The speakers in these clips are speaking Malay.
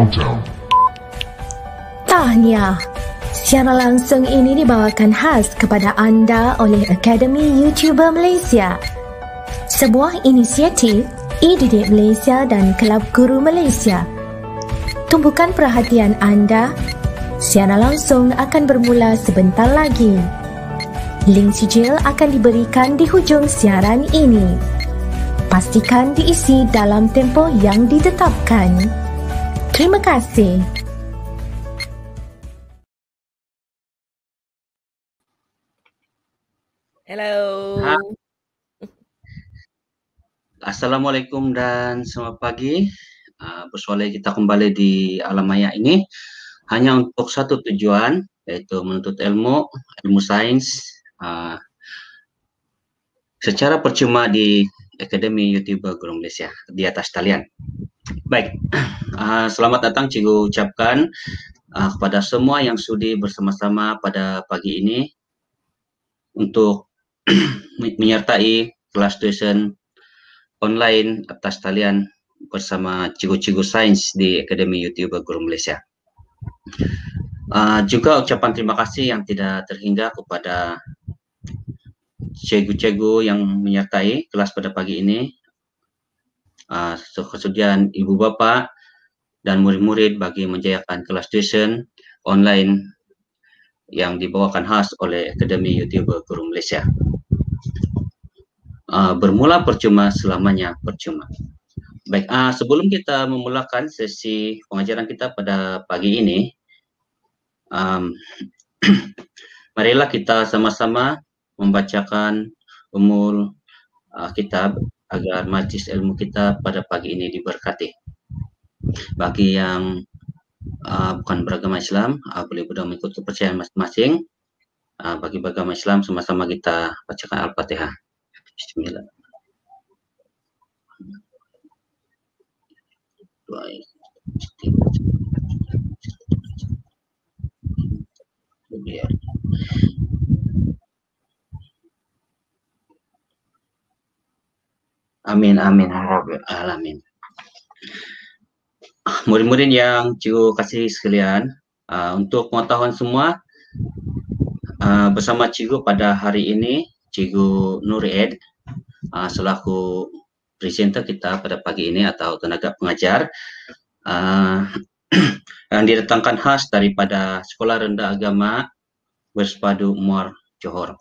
Countdown. Tahniah. Siaran langsung ini dibawakan khas kepada anda oleh Akademi YouTuber Malaysia. Sebuah inisiatif e-didik Malaysia dan Kelab Guru Malaysia. Tumpukan perhatian anda. Siaran langsung akan bermula sebentar lagi. Link sijil akan diberikan di hujung siaran ini. Pastikan diisi dalam tempoh yang ditetapkan. Terima kasih. Hello. Assalamualaikum dan selamat pagi. Bersuara kita kembali di alam maya ini hanya untuk satu tujuan, yaitu menuntut ilmu sains secara percuma di Akademi YouTuber Guru Malaysia di atas talian. Baik, selamat datang cikgu ucapkan kepada semua yang sudi bersama-sama pada pagi ini untuk menyertai kelas tuition online atas talian bersama cikgu-cikgu sains di Akademi YouTuber Guru Malaysia. Juga ucapan terima kasih yang tidak terhingga kepada cikgu-cikgu yang menyertai kelas pada pagi ini, kesediaan ibu bapa dan murid-murid bagi menjayakan kelas tuition online yang dibawakan khas oleh Akademi YouTuber Guru Malaysia. Bermula percuma, selamanya percuma. Baik, sebelum kita memulakan sesi pengajaran kita pada pagi ini, marilah kita sama-sama membacakan umul kitab agar majlis ilmu kita pada pagi ini diberkati. Bagi yang bukan beragama Islam, boleh sudah mengikut kepercayaan masing-masing. Bagi beragama Islam, sama-sama kita bacakan Al-Fatihah. Bismillah. Amin, amin, Rabbil alamin. Murid-murid yang cikgu kasih sekalian, untuk pengetahuan semua, bersama cikgu pada hari ini, cikgu Nur Ed, selaku presenter kita pada pagi ini atau tenaga pengajar, yang didatangkan khas daripada Sekolah Rendah Agama Bersepadu Muar Johor,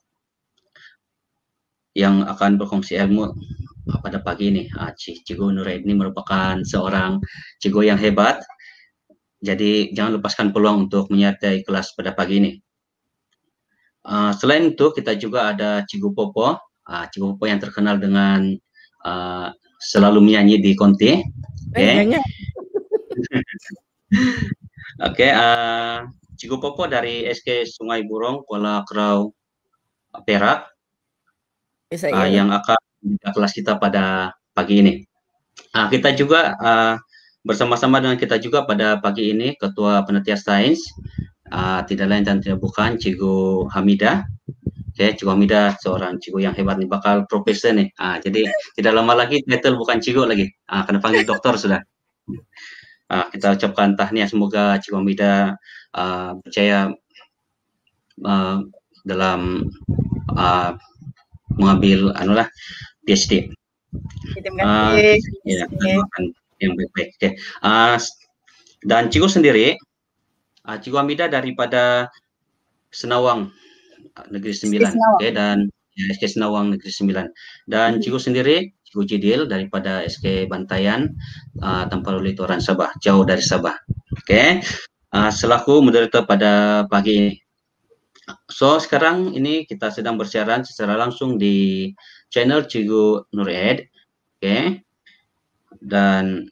yang akan berkongsi ilmu pada pagi ini. Cikgu Nur Ed ini merupakan seorang cikgu yang hebat, jadi jangan lepaskan peluang untuk menyertai kelas pada pagi ini. Selain itu, kita juga ada Cikgu Popo, Cikgu Popo yang terkenal dengan selalu menyanyi di konti. Oke, Cikgu Popo dari SK Sungai Burong, Kuala Kerau, Perak, yang akan membuka kelas kita pada pagi ini. Kita juga bersama-sama dengan kita juga pada pagi ini Ketua Penelitian Sains, tidak lain dan tidak bukan Cikgu Hamidah. Cikgu Hamidah seorang cikgu yang hebat nih, bakal profesor nih. Jadi tidak lama lagi title bukan cikgu lagi, kena panggil doktor sudah. Kita ucapkan tahniah, semoga Cikgu Hamidah berjaya dalam mengambil PhD. Terima kasih. Ya, yang baik-baik. Dan cikgu sendiri, Cikgu Hamidah daripada Senawang Negeri 9, dan SK Senawang Negeri 9. Dan cikgu sendiri, Cikgu Jidil daripada SK Bantayan, Tanpa Luli Toran Sabah, jauh dari Sabah. Selaku moderator pada pagi ini. So, sekarang ini kita sedang bersiaran secara langsung di channel Cikgu Nur Ed. Dan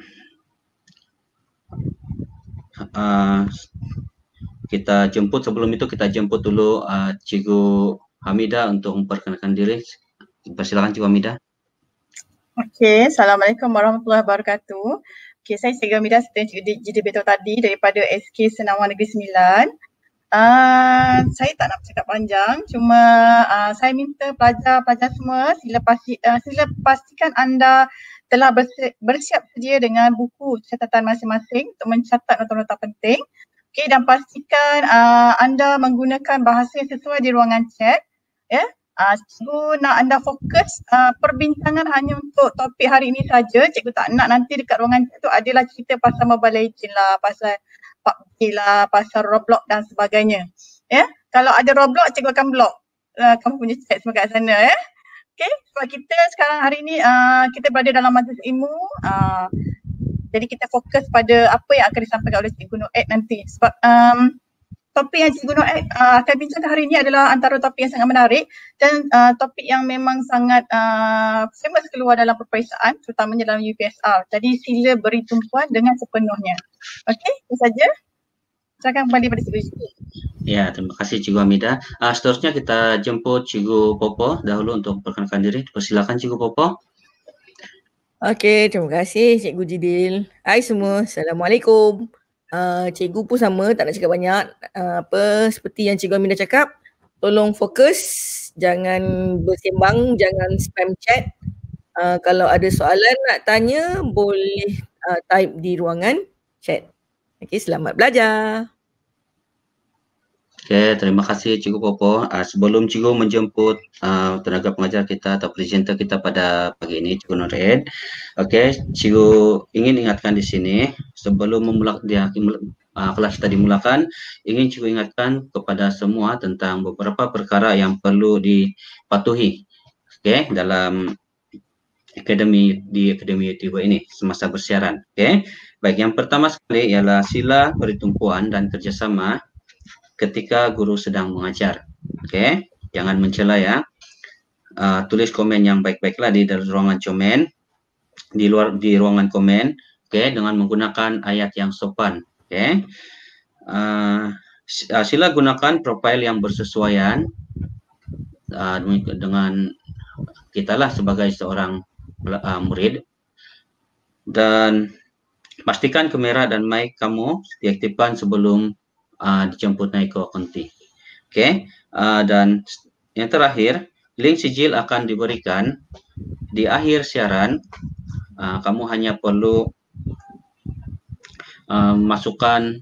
kita jemput, sebelum itu kita jemput dulu Cikgu Hamidah untuk memperkenalkan diri. Persilakan Cikgu Hamidah. Assalamualaikum warahmatullahi wabarakatuh. Saya Cikgu Hamidah seperti Cikgu Jidil beritahu tadi daripada SK Senawang Negeri 9. Saya tak nak bercakap panjang, cuma saya minta pelajar-pelajar semua sila pastikan anda telah bersiap sedia dengan buku catatan masing-masing untuk mencatat nota-nota penting. Okey, dan pastikan anda menggunakan bahasa yang sesuai di ruangan chat. Ya. Cikgu nak anda fokus perbincangan hanya untuk topik hari ini saja. Cikgu tak nak nanti dekat ruangan chat tu adalah cerita pasal Mobile Legends lah, pasal PUBG lah, pasal Roblox dan sebagainya. Ya. Kalau ada Roblox, cikgu akan block kamu punya chat semua kat sana ya. Okey, sebab kita sekarang hari ni kita berada dalam majlis ilmu. Jadi kita fokus pada apa yang akan disampaikan oleh Cikgu Nur Ed nanti. Sebab topik yang Cikgu Nur Ed akan bincangkan hari ini adalah antara topik yang sangat menarik dan topik yang memang sangat famous keluar dalam peperiksaan, terutamanya dalam UPSR. Jadi sila beri tumpuan dengan sepenuhnya. Okey, itu saja. Silakan kembali pada Cikgu. Ya, terima kasih Cikgu Hamidah. Seterusnya kita jemput Cikgu Popo dahulu untuk perkenalkan diri. Persilakan Cikgu Popo. Okey, terima kasih Cikgu Jidil. Hai semua, Assalamualaikum. Cikgu pun sama, tak nak cakap banyak. Seperti yang Cikgu Hamidah cakap, tolong fokus, jangan bersembang, jangan spam chat. Kalau ada soalan nak tanya, boleh type di ruangan chat. Okey, selamat belajar. Okey, terima kasih Cikgu Popo. Sebelum Cikgu menjemput tenaga pengajar kita atau presenter kita pada pagi ini, Cikgu Nur Ed. Okey, Cikgu ingin ingatkan di sini sebelum kelas kita dimulakan, ingin Cikgu ingatkan kepada semua tentang beberapa perkara yang perlu dipatuhi. Okey, dalam akademi YouTube ini semasa bersiaran. Okey. Baik, yang pertama sekali ialah sila bertumpuan dan kerjasama ketika guru sedang mengajar. Okey, jangan mencela ya. Tulis komen yang baik-baiklah di ruangan komen, di ruangan komen, okey, dengan menggunakan ayat yang sopan. Okey. Sila gunakan profil yang bersesuaian dengan kita lah sebagai seorang murid, dan pastikan kamera dan mic kamu diaktifkan sebelum dijemput naik ke konti. Okey, dan yang terakhir, link sijil akan diberikan di akhir siaran. Kamu hanya perlu masukkan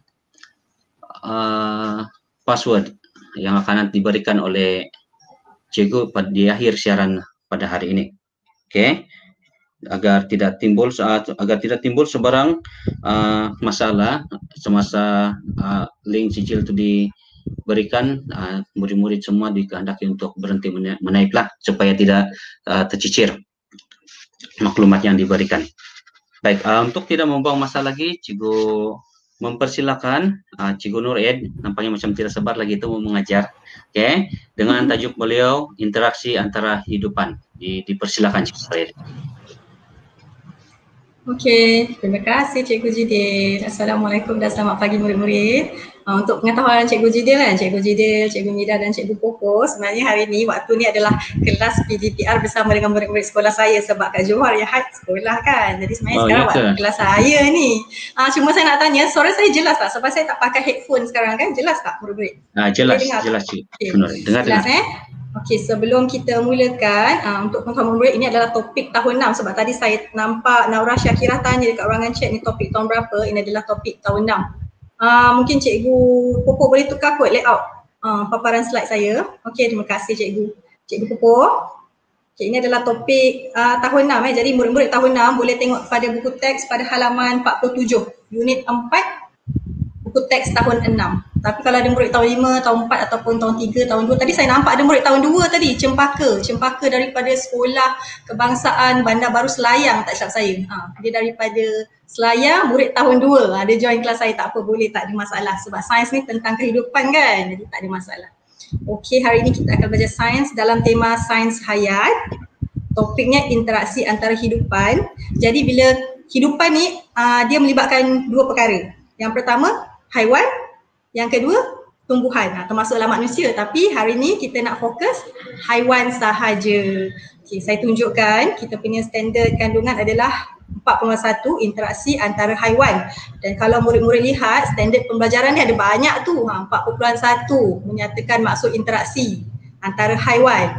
password yang akan diberikan oleh cikgu di akhir siaran pada hari ini. Okey, agar tidak timbul sebarang masalah semasa link sijil itu diberikan, murid-murid semua dikehendaki untuk berhenti menaiklah supaya tidak tercicir maklumat yang diberikan. Baik, untuk tidak membuang masa lagi, Cikgu mempersilakan Cikgu Nur Ed, nampaknya macam tidak sabar lagi itu mau mengajar. Okey, dengan tajuk beliau interaksi antara hidupan. Dipersilakan Cikgu Nur Ed. Okey, terima kasih Cikgu Jidil. Assalamualaikum dan selamat pagi murid-murid. Untuk pengetahuan Cikgu Jidil kan, Cikgu Jidil, Cikgu Mida dan Cikgu Popo, sebenarnya hari ni waktu ni adalah kelas PDPR bersama dengan murid-murid sekolah saya sebab kat Johor ya haid sekolah kan. Jadi sebenarnya sekarang waktu kelas saya ni. Cuma saya nak tanya, suara saya jelas tak? Sebab saya tak pakai headphone sekarang kan, jelas tak murid-murid? Jelas Cikgu. Okay. Jelas Okey, sebelum kita mulakan, untuk pengetahuan murid, ini adalah topik tahun 6 sebab tadi saya nampak Naura Syakirah tanya dekat ruangan chat ni topik tahun berapa. Ini adalah topik tahun 6. Mungkin Cikgu Popo boleh tukar kot layout paparan slide saya. Okey, terima kasih Cikgu. Cikgu Popo. Okay, ini adalah topik tahun 6 jadi murid-murid tahun 6 boleh tengok pada buku teks pada halaman 47, unit 4, buku teks tahun 6. Tapi kalau ada murid tahun 5, tahun 4 ataupun tahun 3, tahun 2, tadi saya nampak ada murid tahun 2 tadi, Cempaka daripada Sekolah Kebangsaan Bandar Baru Selayang, tak silap saya. Dia daripada Selayang, murid tahun 2. Dia join kelas saya, tak apa, boleh, tak ada masalah. Sebab sains ni tentang kehidupan kan, jadi tak ada masalah. Okey, hari ini kita akan belajar sains dalam tema sains hayat. Topiknya interaksi antara hidupan. Jadi bila hidupan ni, dia melibatkan dua perkara. Yang pertama, haiwan. Yang kedua, tumbuhan, termasuklah manusia. Tapi hari ni kita nak fokus haiwan sahaja. Okay, saya tunjukkan kita punya standard kandungan adalah 4.1, interaksi antara haiwan. Dan kalau murid-murid lihat standard pembelajaran ni ada banyak tu. 4.1 menyatakan maksud interaksi antara haiwan.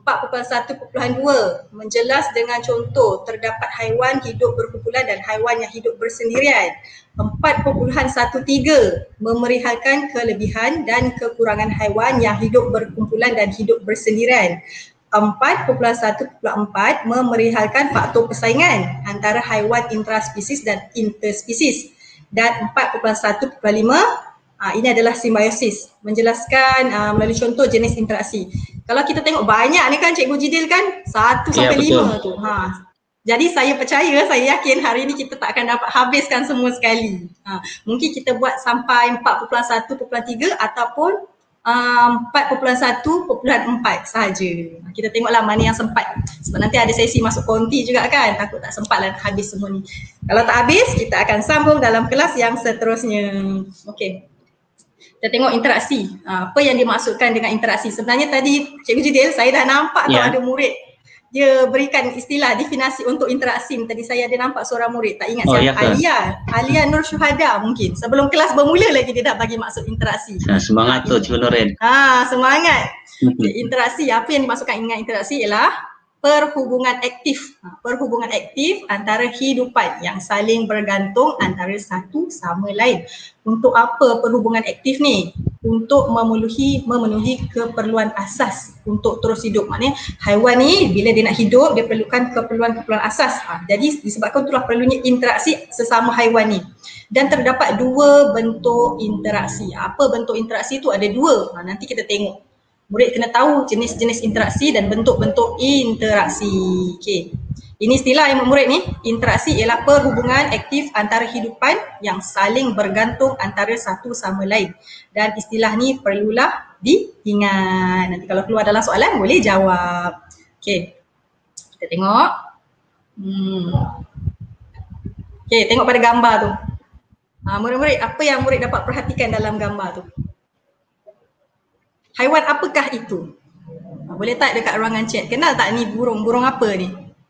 4.1.2 menjelas dengan contoh terdapat haiwan hidup berkumpulan dan haiwan yang hidup bersendirian. 4.13 memerihalkan kelebihan dan kekurangan haiwan yang hidup berkumpulan dan hidup bersendirian. 4.1.4 memerihalkan faktor persaingan antara haiwan intraspesies dan interspesies. Dan 4.1.5 ini adalah simbiosis, menjelaskan melalui contoh jenis interaksi. Kalau kita tengok banyak ni kan Cikgu Jidil kan 1 sampai 5 tu. Jadi saya percaya, saya yakin hari ni kita tak akan dapat habiskan semua sekali. Mungkin kita buat sampai 4.1.3 ataupun 4.1.4 sahaja. Kita tengoklah mana yang sempat. Sebab nanti ada sesi masuk konti juga kan. Takut tak sempat lah habis semua ni. Kalau tak habis, kita akan sambung dalam kelas yang seterusnya. Okey. Kita tengok interaksi. Apa yang dimaksudkan dengan interaksi? Sebenarnya tadi Cikgu Jidil, saya dah nampak tu ada murid dia berikan istilah definisi untuk interaksi. Tadi saya ada nampak seorang murid, tak ingat siapa. Alia Nur Syuhada mungkin. Sebelum kelas bermula lagi dia dah bagi maksud interaksi. Semangat tu Cikgu Noren. Semangat. Interaksi, apa yang dimaksudkan dengan interaksi ialah perhubungan aktif. Perhubungan aktif antara hidupan yang saling bergantung antara satu sama lain. Untuk apa perhubungan aktif ni? Untuk memenuhi keperluan asas untuk terus hidup. Maknanya haiwan ni bila dia nak hidup dia perlukan keperluan asas. Jadi disebabkan itulah perlunya interaksi sesama haiwan ni. Dan terdapat 2 bentuk interaksi. Apa bentuk interaksi tu? Ada 2. Nanti kita tengok. Murid kena tahu jenis-jenis interaksi dan bentuk-bentuk interaksi. Okey. Ini istilah yang murid ni, interaksi ialah perhubungan aktif antara hidupan yang saling bergantung antara satu sama lain. Dan istilah ni perlulah diingat. Nanti kalau keluar dalam soalan boleh jawab. Okey. Kita tengok. Okey, tengok pada gambar tu. Murid-murid, apa yang murid dapat perhatikan dalam gambar tu? Haiwan apakah itu? Boleh tak dekat ruangan chat? Kenal tak ni burung? Burung apa ni?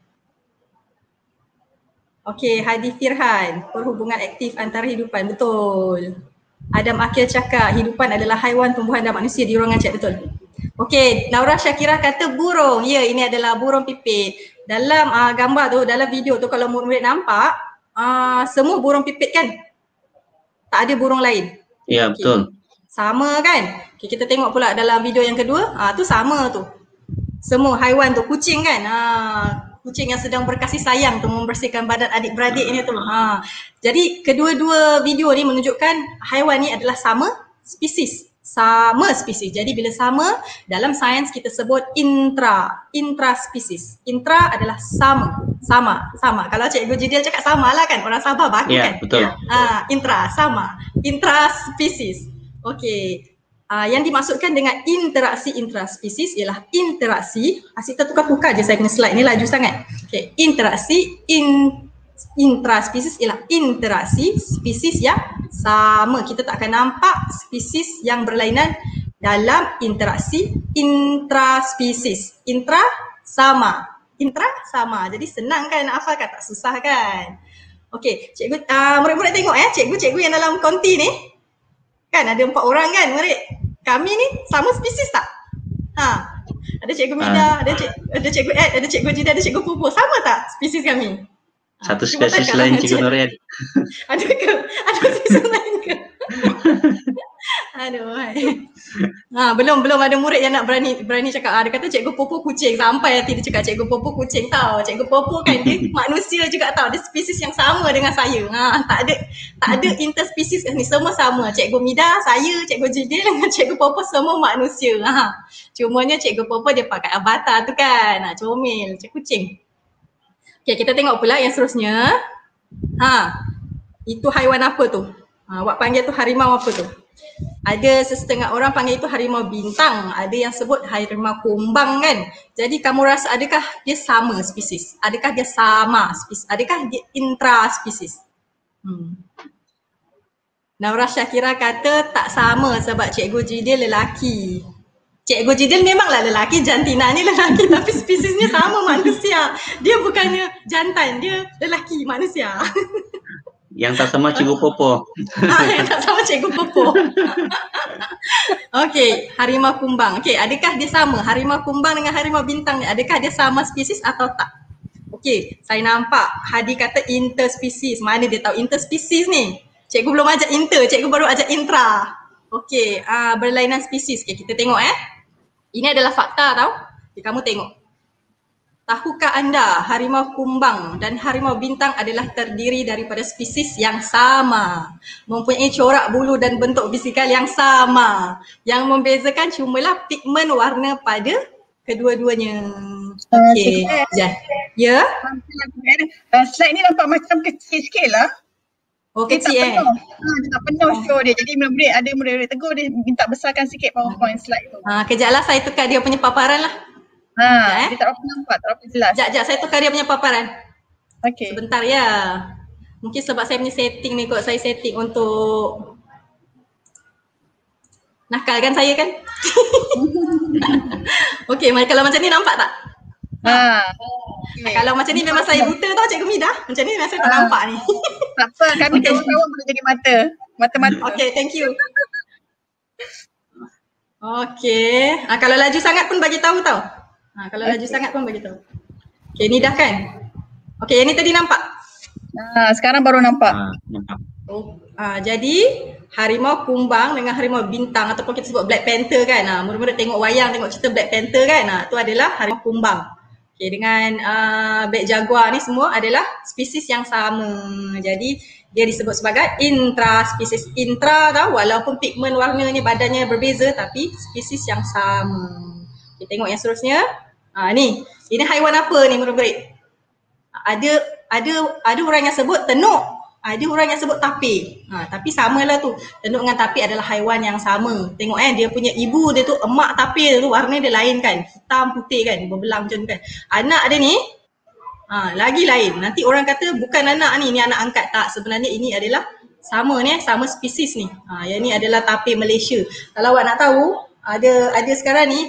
Okey, Hadi Firhan, perhubungan aktif antara hidupan. Betul. Adam Akil cakap hidupan adalah haiwan, tumbuhan dan manusia di ruangan chat. Betul. Okey, Naura Syakirah kata burung. Ya, ini adalah burung pipit. Dalam gambar tu, dalam video tu kalau murid nampak, semua burung pipit kan? Tak ada burung lain. Ya, betul. Sama kan? Okay, kita tengok pula dalam video yang kedua, tu sama tu. Semua haiwan tu, kucing kan? Kucing yang sedang berkasih sayang tu membersihkan badan adik-beradik ni tu. Jadi kedua-dua video ni menunjukkan haiwan ni adalah sama spesies. Sama spesies. Jadi bila sama, dalam sains kita sebut intraspesies. Intra adalah sama. Kalau Cikgu Jidil cakap sama lah kan, orang Sabah baku kan? Betul. Sama. Intraspesies. Okey, yang dimaksudkan dengan interaksi intraspesies ialah interaksi, kita tukar-tukar je saya punya slide ni laju sangat. Okey, interaksi intraspesies ialah interaksi spesies yang sama. Kita tak akan nampak spesies yang berlainan dalam interaksi intraspesies. Intra sama. Jadi senang kan nak hafalkan, tak susah kan? Okey, cikgu murid-murid tengok cikgu-cikgu yang dalam konti ni. Kan ada 4 orang kan murid. Kami ni sama spesies tak? Ada Cikgu Mida, ada Cikgu Ed, ada Cikgu Jida, ada Cikgu Pupu. Sama tak spesies kami? Satu spesies lain Cikgu Norian. Ada ke? Ada spesies lain ke? Aduh. Belum ada murid yang nak berani cakap. Dia kata Cikgu Pupu kucing. Sampai nanti dia cakap Cikgu Pupu kucing tau. Cikgu Pupu kan dia manusia juga tau. Dia spesies yang sama dengan saya. Tak ada interspesies ni, semua sama. Cikgu Mida, saya, Cikgu Jidil dengan Cikgu Pupu semua manusia. Cumanya Cikgu Pupu dia pakai avatar tu kan. Comel, Cikgu kucing. Okay, kita tengok pula yang seterusnya. Itu haiwan apa tu? Awak panggil tu harimau apa tu? Ada sesetengah orang panggil itu harimau bintang. Ada yang sebut harimau kumbang kan. Jadi kamu rasa adakah dia sama spesies? Adakah dia sama spesies? Adakah dia intraspesies? Naura Syakira kata tak sama sebab Cikgu Jidil lelaki. Cikgu Jidil memanglah lelaki, jantina ni lelaki tapi spesiesnya sama manusia. Dia bukannya jantan, dia lelaki manusia. Yang tak sama Cikgu Popo. Yang tak sama Cikgu Popo. Okey, harimau kumbang. Okey, adakah dia sama? Harimau kumbang dengan harimau bintang ni, adakah dia sama spesies atau tak? Okey, saya nampak Hadi kata interspesies. Mana dia tahu interspesies ni? Cikgu belum ajar inter, cikgu baru ajar intra. Okey, berlainan spesies. Okey, kita tengok Ini adalah fakta tau. Okay, kamu tengok. Tahukah anda harimau kumbang dan harimau bintang adalah terdiri daripada spesies yang sama, mempunyai corak bulu dan bentuk fizikal yang sama. Yang membezakan cumalah pigmen warna pada kedua-duanya. Okey. Ya? Slide ni nampak macam kecil sikit lah. Oh, kecil dia tak penuh show dia. Jadi murid-murid tegur dia minta besarkan sikit PowerPoint slide tu. Kejaplah saya tukar dia punya paparan lah. Dia tak berapa nampak, tak berapa jelas. Sekejap, saya tukar dia punya paparan. Okey. Sebentar ya. Mungkin sebab saya punya setting ni kot, saya setting untuk nakal kan saya kan? Okey, kalau macam ni nampak tak? Okay. Kalau macam ni memang saya buta tau Cikgu Mida. Macam ni memang saya tak nampak ni. Tak apa, kami kawan-kawan boleh jadi mata-mata. Okey, thank you. Okey, kalau laju sangat pun bagi tahu tau. Kalau laju sangat pun bagi tahu. Okey, ni dah kan? Okey, yang ni tadi nampak? Sekarang baru nampak. Nampak. Jadi harimau kumbang dengan harimau bintang ataupun kita sebut Black Panther kan. Murid-murid tengok wayang, tengok cerita Black Panther kan. Itu adalah harimau kumbang. Okey, dengan Black Jaguar ni semua adalah spesies yang sama. Jadi dia disebut sebagai intraspesies. Intra tau, walaupun pigmen warnanya badannya berbeza tapi spesies yang sama. Kita tengok yang seterusnya. Ini haiwan apa ni murid-murid? Ada orang yang sebut tenuk, ada orang yang sebut tapir. Tapi samalah tu. Tenuk dengan tapir adalah haiwan yang sama. Tengok dia punya ibu dia tu, emak tapir tu warna dia lain kan. Hitam putih kan, berbelang macam tu kan. Anak dia ni lagi lain. Nanti orang kata bukan anak ni anak angkat. Tak, sebenarnya ini adalah sama ni, sama spesies ni. Yang ni adalah tapir Malaysia. Kalau awak nak tahu, ada sekarang ni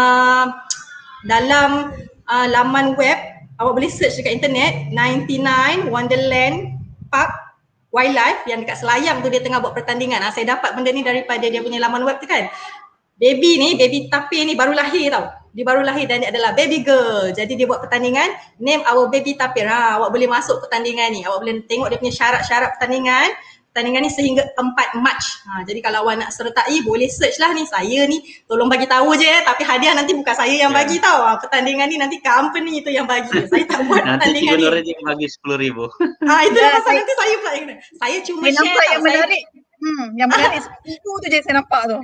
dalam laman web, awak boleh search dekat internet 99 Wonderland Park Wildlife yang dekat Selayang tu, dia tengah buat pertandingan. Saya dapat benda ni daripada dia punya laman web tu kan. Baby tapir ni baru lahir tau. Dia baru lahir dan dia adalah baby girl. Jadi dia buat pertandingan, name our baby tapir. Awak boleh masuk pertandingan ni. Awak boleh tengok dia punya syarat-syarat pertandingan. Pertandingan ni sehingga 4 Mac. Jadi kalau awak nak sertai, boleh search lah ni. Saya ni tolong bagi tahu je tapi hadiah nanti bukan saya yang bagi tau. Pertandingan ni nanti company itu yang bagi. Saya tak buat pertandingan ni. Nanti Cikgu bagi 10,000. Itu pasal nanti saya pula yang kena. Saya cuma share nampak yang menarik. Yang menarik itu tu je saya nampak tu.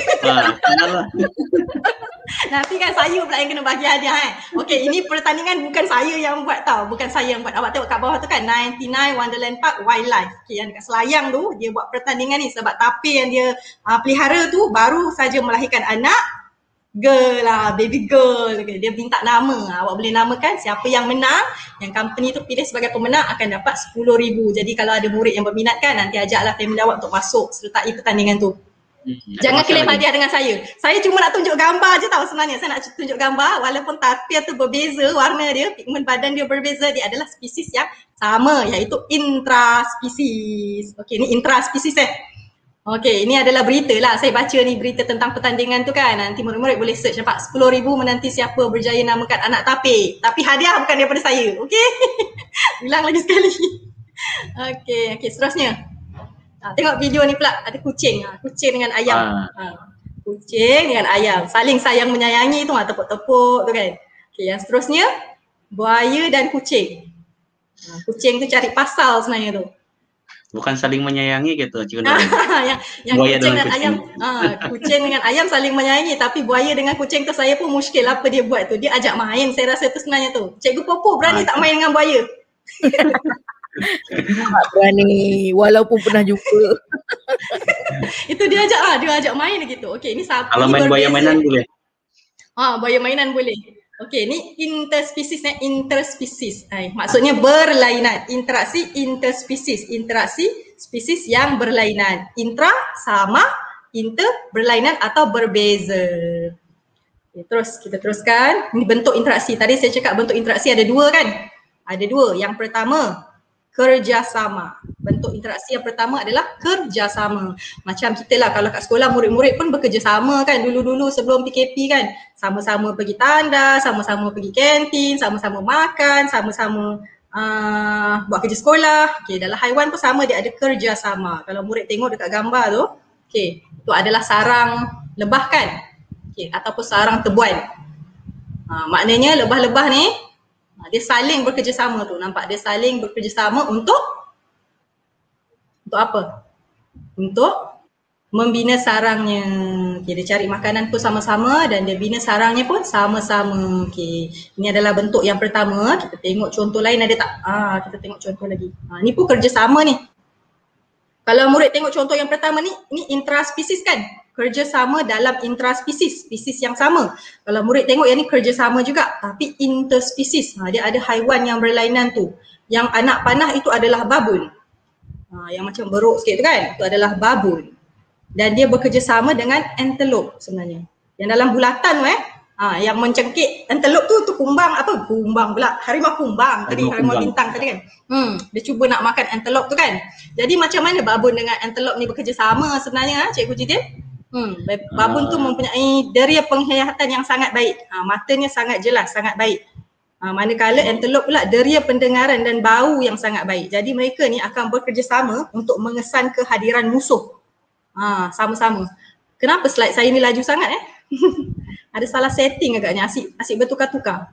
Nanti kan saya pula yang kena bagi hadiah Okey, ini pertandingan bukan saya yang buat tau. Bukan saya yang buat. Awak tengok kat bawah tu kan 99 Wonderland Park Wildlife. Okey, yang dekat Selayang tu dia buat pertandingan ni sebab tapir yang dia pelihara tu baru saja melahirkan anak girl lah, baby girl. Dia minta nama. Awak boleh namakan siapa yang menang, yang company tu pilih sebagai pemenang akan dapat 10,000. Jadi kalau ada murid yang berminat kan, nanti ajaklah family awak untuk masuk sertai pertandingan tu. Jangan klaim hadiah dengan saya. Saya cuma nak tunjuk gambar je tau sebenarnya. Saya nak tunjuk gambar walaupun tapir tu berbeza warna dia, pigmen badan dia berbeza, dia adalah spesies yang sama iaitu intraspesies. Okey, ni intraspesies Okey, ini adalah berita lah. Saya baca ni berita tentang pertandingan tu kan. Nanti murid-murid boleh search nampak 10,000 menanti siapa berjaya namakan anak tapir. Tapi hadiah bukan daripada saya. Okey. Ulang lagi sekali. Okey, seterusnya. Tengok video ni pula, ada kucing. Kucing dengan ayam. Kucing dengan ayam. Saling sayang menyayangi tu, tepuk-tepuk tu kan. Okey, yang seterusnya buaya dan kucing. Kucing tu cari pasal sebenarnya tu. Bukan saling menyayangi gitu, Cikgu yang buaya kucing dan ayam. Kucing dengan ayam saling menyayangi, tapi buaya dengan kucing tu saya pun muskil apa dia buat tu. Dia ajak main, saya rasa tu sebenarnya tu. Cikgu Popo berani tak main dengan buaya? Tak berani, walaupun pernah jumpa. Itu dia ajak main gitu. Okey, ni sapi. Kalau main buaya mainan boleh? Buaya mainan boleh. Okey, ni interspesies. Maksudnya berlainan. Interaksi interspesies. Interaksi spesies yang berlainan. Intra sama, inter berlainan atau berbeza. Okay, terus kita teruskan. Ini bentuk interaksi. Tadi saya cakap bentuk interaksi ada dua kan? Ada dua. Yang pertama, kerjasama. Bentuk interaksi yang pertama adalah kerjasama. Macam kita lah kalau kat sekolah murid-murid pun bekerjasama kan dulu-dulu sebelum PKP kan. Sama-sama pergi tanda, sama-sama pergi kantin, sama-sama makan, sama-sama buat kerja sekolah. Okay, dalam haiwan pun sama, dia ada kerjasama. Kalau murid tengok dekat gambar tu, okay, tu adalah sarang lebah kan? Okay, ataupun sarang tebuan. Maknanya lebah-lebah ni dia saling bekerjasama tu. Nampak dia saling bekerjasama untuk apa? Untuk membina sarangnya. Okay, dia cari makanan pun sama-sama dan dia bina sarangnya pun sama-sama. Okay, ini adalah bentuk yang pertama. Kita tengok contoh lain ada tak? Kita tengok contoh lagi. Ni pun kerjasama ni. Kalau murid tengok contoh yang pertama ni intraspesies kan? Kerjasama dalam intraspesies, spesies yang sama. Kalau murid tengok yang ni kerjasama juga tapi interspesies. Dia ada haiwan yang berlainan tu. Yang anak panah itu adalah babun. Yang macam beruk sikit tu kan? Itu adalah babun. Dan dia bekerjasama dengan antelope sebenarnya. Yang dalam bulatan tu yang mencengkik antelope tu kumbang apa? Kumbang pula. Harimau kumbang tadi, harimau bintang tadi kan. Dia cuba nak makan antelope tu kan. Jadi macam mana babun dengan antelope ni bekerjasama sebenarnya Cikgu Jidil? Babun tu mempunyai deria penglihatan yang sangat baik. Matanya sangat jelas, sangat baik. Manakala antelope pula deria pendengaran dan bau yang sangat baik. Jadi mereka ni akan bekerjasama untuk mengesan kehadiran musuh. Sama-sama. Kenapa slide saya ni laju sangat Ada salah setting agaknya, asyik bertukar-tukar.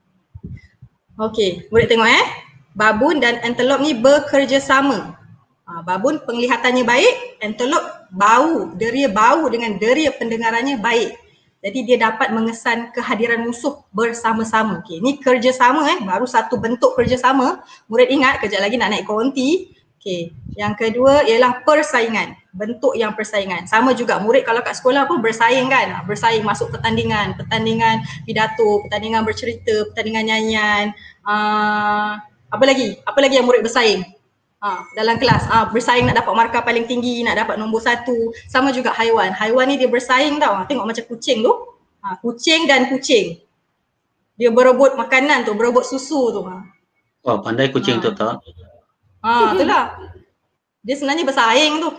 Okey, boleh tengok babun dan antelope ni bekerjasama. Babun penglihatannya baik, antelope deria bau dengan deria pendengarannya baik. Jadi dia dapat mengesan kehadiran musuh bersama-sama. Okey, ni kerjasama baru satu bentuk kerjasama. Murid ingat kejap lagi nak naik konti. Okey, yang kedua ialah persaingan. Bentuk yang persaingan. Sama juga murid kalau kat sekolah pun bersaing kan. Bersaing masuk pertandingan pidato, pertandingan bercerita, pertandingan nyanyian. Apa lagi yang murid bersaing? Dalam kelas bersaing nak dapat markah paling tinggi, nak dapat nombor 1. Sama juga haiwan. Haiwan ni dia bersaing tau. Tengok macam kucing tu. Kucing dan kucing. Dia berebut makanan tu, berebut susu tu. Pandai kucing tu tak? Itulah. Dia sebenarnya bersaing tu.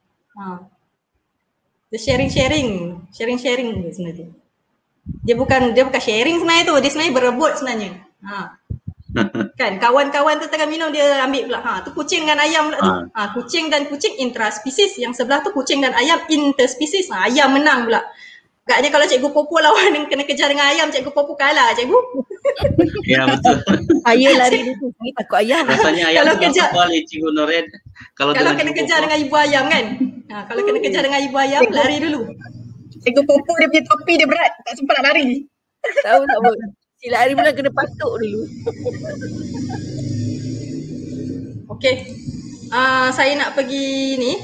Dia sharing sebenarnya. Dia bukan sharing sebenarnya tu. Dia sebenarnya berebut sebenarnya. Kan kawan-kawan tu tengah minum dia ambil pula. Tu kucing dengan ayam pula tu. Kucing dan kucing intraspesies, yang sebelah tu kucing dan ayam interspesies. Ayam menang pula. Agaknya kalau Cikgu Popo lawan kena kejar dengan ayam, Cikgu Popo kalah Cikgu. Ya betul. Saya lari dulu, saya takut ayam. Rasanya ayam kalau kejar Cikgu Noren. Kalau kena kejar dengan ibu ayam kan. Kalau kena kejar dengan ibu ayam lari dulu. Cikgu Popo dia punya topi dia berat, tak sempat nak lari. Tahu tak boleh. Sila hari pula kena patuk dulu. Okey. Saya nak pergi ni.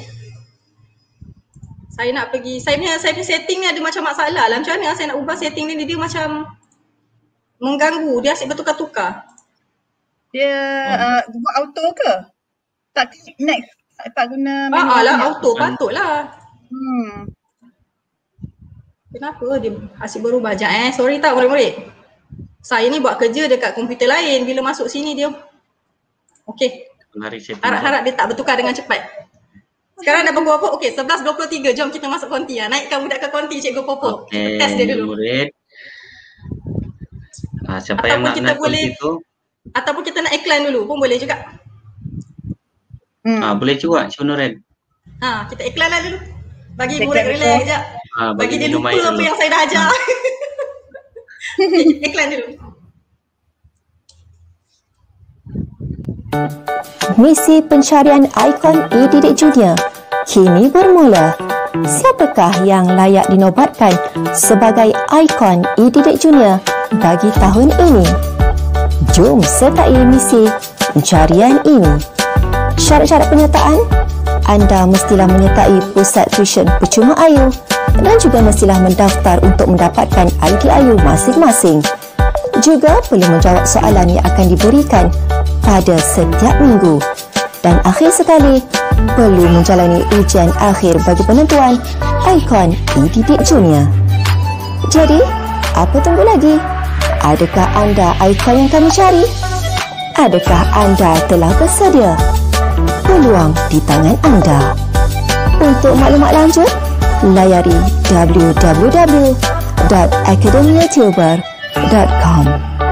Saya punya setting ni ada macam masalah lah. Macam mana saya nak ubah setting ni, dia macam mengganggu. Dia asyik bertukar-tukar. Dia buat auto ke? Tak next. Tak guna auto patutlah. Kenapa dia asyik berubah? Sorry tak murid-murid. Saya ni buat kerja dekat komputer lain. Bila masuk sini dia okey. Harap-harap dia tak bertukar dengan cepat. Sekarang dah pukul apa? Okey, 11.23. Jom kita masuk konti. Naikkan budak ke konti Cikgu Popo. Okay, test dia dulu. Murid. Siapa yang nak naik konti tu? Ataupun kita nak iklan dulu pun boleh juga. Boleh juga Cikgu Noren. Kita iklan lah dulu. Bagi murid relax sekejap. Bagi dia lupa apa yang saya dah ajar. Okay, iklan dulu. Misi pencarian ikon E-Didik Junior kini bermula. Siapakah yang layak dinobatkan sebagai ikon E-Didik Junior bagi tahun ini? Jom sertai misi pencarian ini. Syarat-syarat penyertaan: anda mestilah menyertai pusat tuition percuma AYU dan juga mestilah mendaftar untuk mendapatkan ID AYU masing-masing. Juga perlu menjawab soalan yang akan diberikan pada setiap minggu. Dan akhir sekali, perlu menjalani ujian akhir bagi penentuan ikon E-Didik Junior. Jadi, apa tunggu lagi? Adakah anda ikon yang kami cari? Adakah anda telah bersedia? Peluang di tangan anda. Untuk maklumat lanjut, layari www.academyyoutuber.com.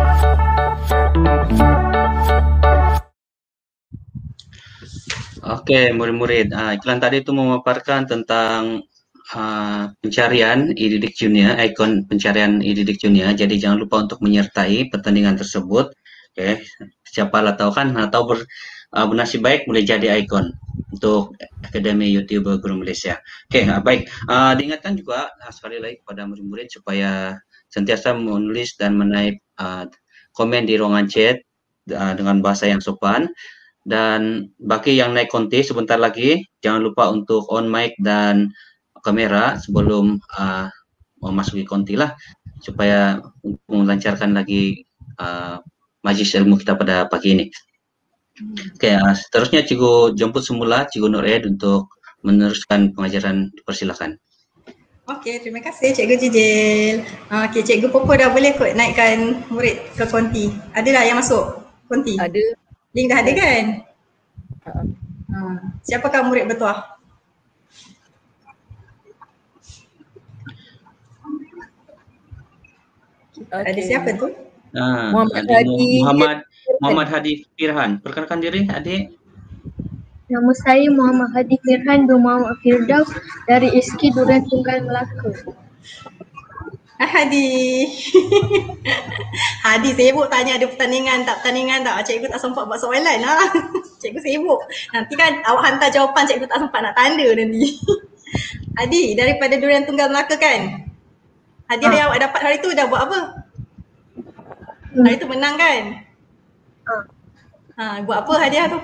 Oke, murid-murid. Iklan tadi itu memaparkan tentang pencarian e-didik junior, ikon pencarian e-didik junior. Jadi jangan lupa untuk menyertai pertandingan tersebut. Oke, siapa lah tahu kan, atau bernasib baik boleh jadi ikon untuk Akademi YouTuber Guru Malaysia. Oke, baik. Diingatkan juga sekali lagi kepada murid-murid supaya sentiasa menulis dan menaip komen di ruangan chat dengan bahasa yang sopan. Dan bagi yang naik konti sebentar lagi, jangan lupa untuk on mic dan kamera sebelum memasuki konti lah, supaya melancarkan lagi majlis ilmu kita pada pagi ini. Oke, seterusnya Cikgu jemput semula Cikgu Nur Ed untuk meneruskan pengajaran, dipersilakan. Okey, terima kasih Cikgu Jidil. Okey, Cikgu Popo dah boleh kot naikkan murid ke konti. Ada dah yang masuk konti? Ada. Link dah ada kan? Siapakah murid bertuah? Ada siapa tu? Muhammad Hadi Firhan. Perkenalkan diri adik. Nama saya Muhammad Hadi Firhan bin Muhammad Firdaus dari SK Durian Tunggal Melaka. Hadi. Hadi sibuk tanya ada pertandingan tak cikgu tak sempat buat soalan lah. Cikgu sibuk. Nanti kan awak hantar jawapan cikgu tak sempat nak tanda nanti. Hadi daripada Durian Tunggal Melaka kan? Hadiah yang awak dapat hari tu dah buat apa? Hari tu menang kan? Buat apa hadiah tu?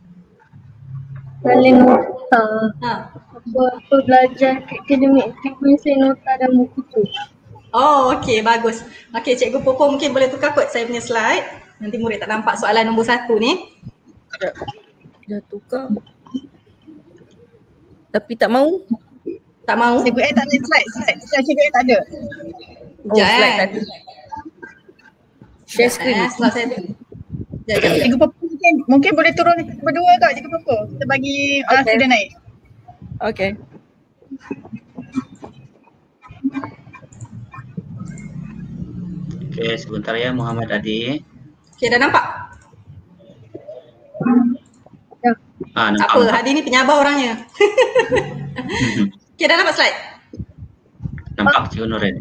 Salin nota. Apa belajar akademik frekuensi nota dan buku tu. Oh, okey, bagus. Okey, Cikgu Popo mungkin boleh tukar kot saya punya slide. Nanti murid tak nampak soalan nombor 1 ni. Dah tukar. Tapi tak mau. Tak mau? Cikgu tak ada slide. Cikgu tak ada. Slide tadi. Share screen. Slide saya tu. Sekejap. Cikgu Popo mungkin boleh turun berdua kat Cikgu Popo. Kita bagi student naik. Okey. Okey, sebentar ya Muhammad Adi. Okey, dah nampak? Nampak. Tak apa, Hadi ni penyabar orangnya. Okey, dah nampak slide? Nampak Cikgu Nurin.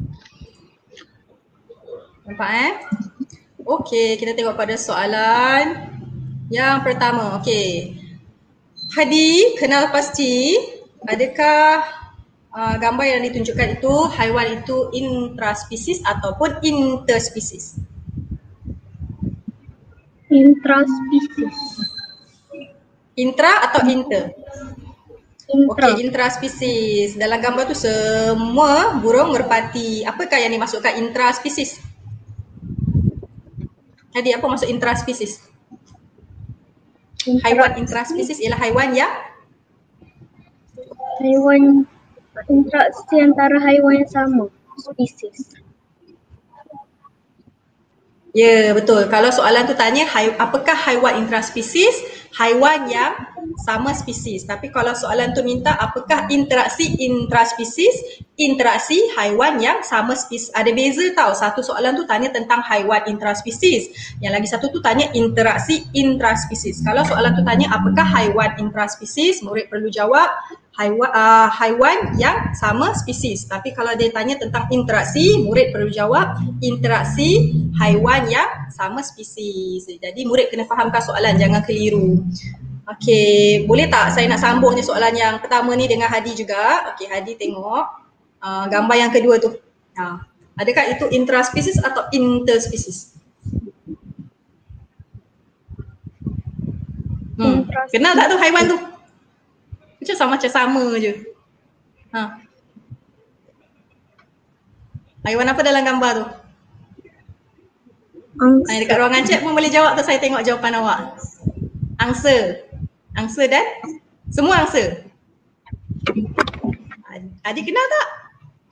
Nampak Okey, kita tengok pada soalan yang pertama. Okey. Hadi kenal pasti adakah gambar yang ditunjukkan itu haiwan itu intraspesies ataupun interspesies? Intraspesies. Intra atau inter? Intra. Okey, intraspesies. Dalam gambar tu semua burung merpati. Apakah yang dimasukkan intraspesies? Hadi, apa maksud intraspesies? Haiwan intraspesies ialah haiwan yang interaksi antara haiwan yang sama, spesies. Ya, betul. Kalau soalan tu tanya apakah haiwan intraspesies, haiwan yang sama spesies. Tapi kalau soalan tu minta apakah interaksi intraspesies, interaksi haiwan yang sama spesies. Ada beza tau. Satu soalan tu tanya tentang haiwan intraspesies. Yang lagi satu tu tanya interaksi intraspesies. Kalau soalan tu tanya apakah haiwan intraspesies, murid perlu jawab haiwan yang sama spesies. Tapi kalau dia tanya tentang interaksi, murid perlu jawab interaksi haiwan yang sama spesies. Jadi murid kena fahamkan soalan, jangan keliru. Okey, boleh tak saya nak sambung je soalan yang pertama ni dengan Hadi juga. Okey, Hadi tengok gambar yang kedua tu. Adakah itu intraspesies atau interspesies? Kenal tak tu haiwan tu? Macam sama je. Haiwan apa dalam gambar tu? Angsa. Dekat ruangan chat pun boleh jawab tu, saya tengok jawapan awak. Angsa. Angsa dan? Semua angsa? Adik kenal tak?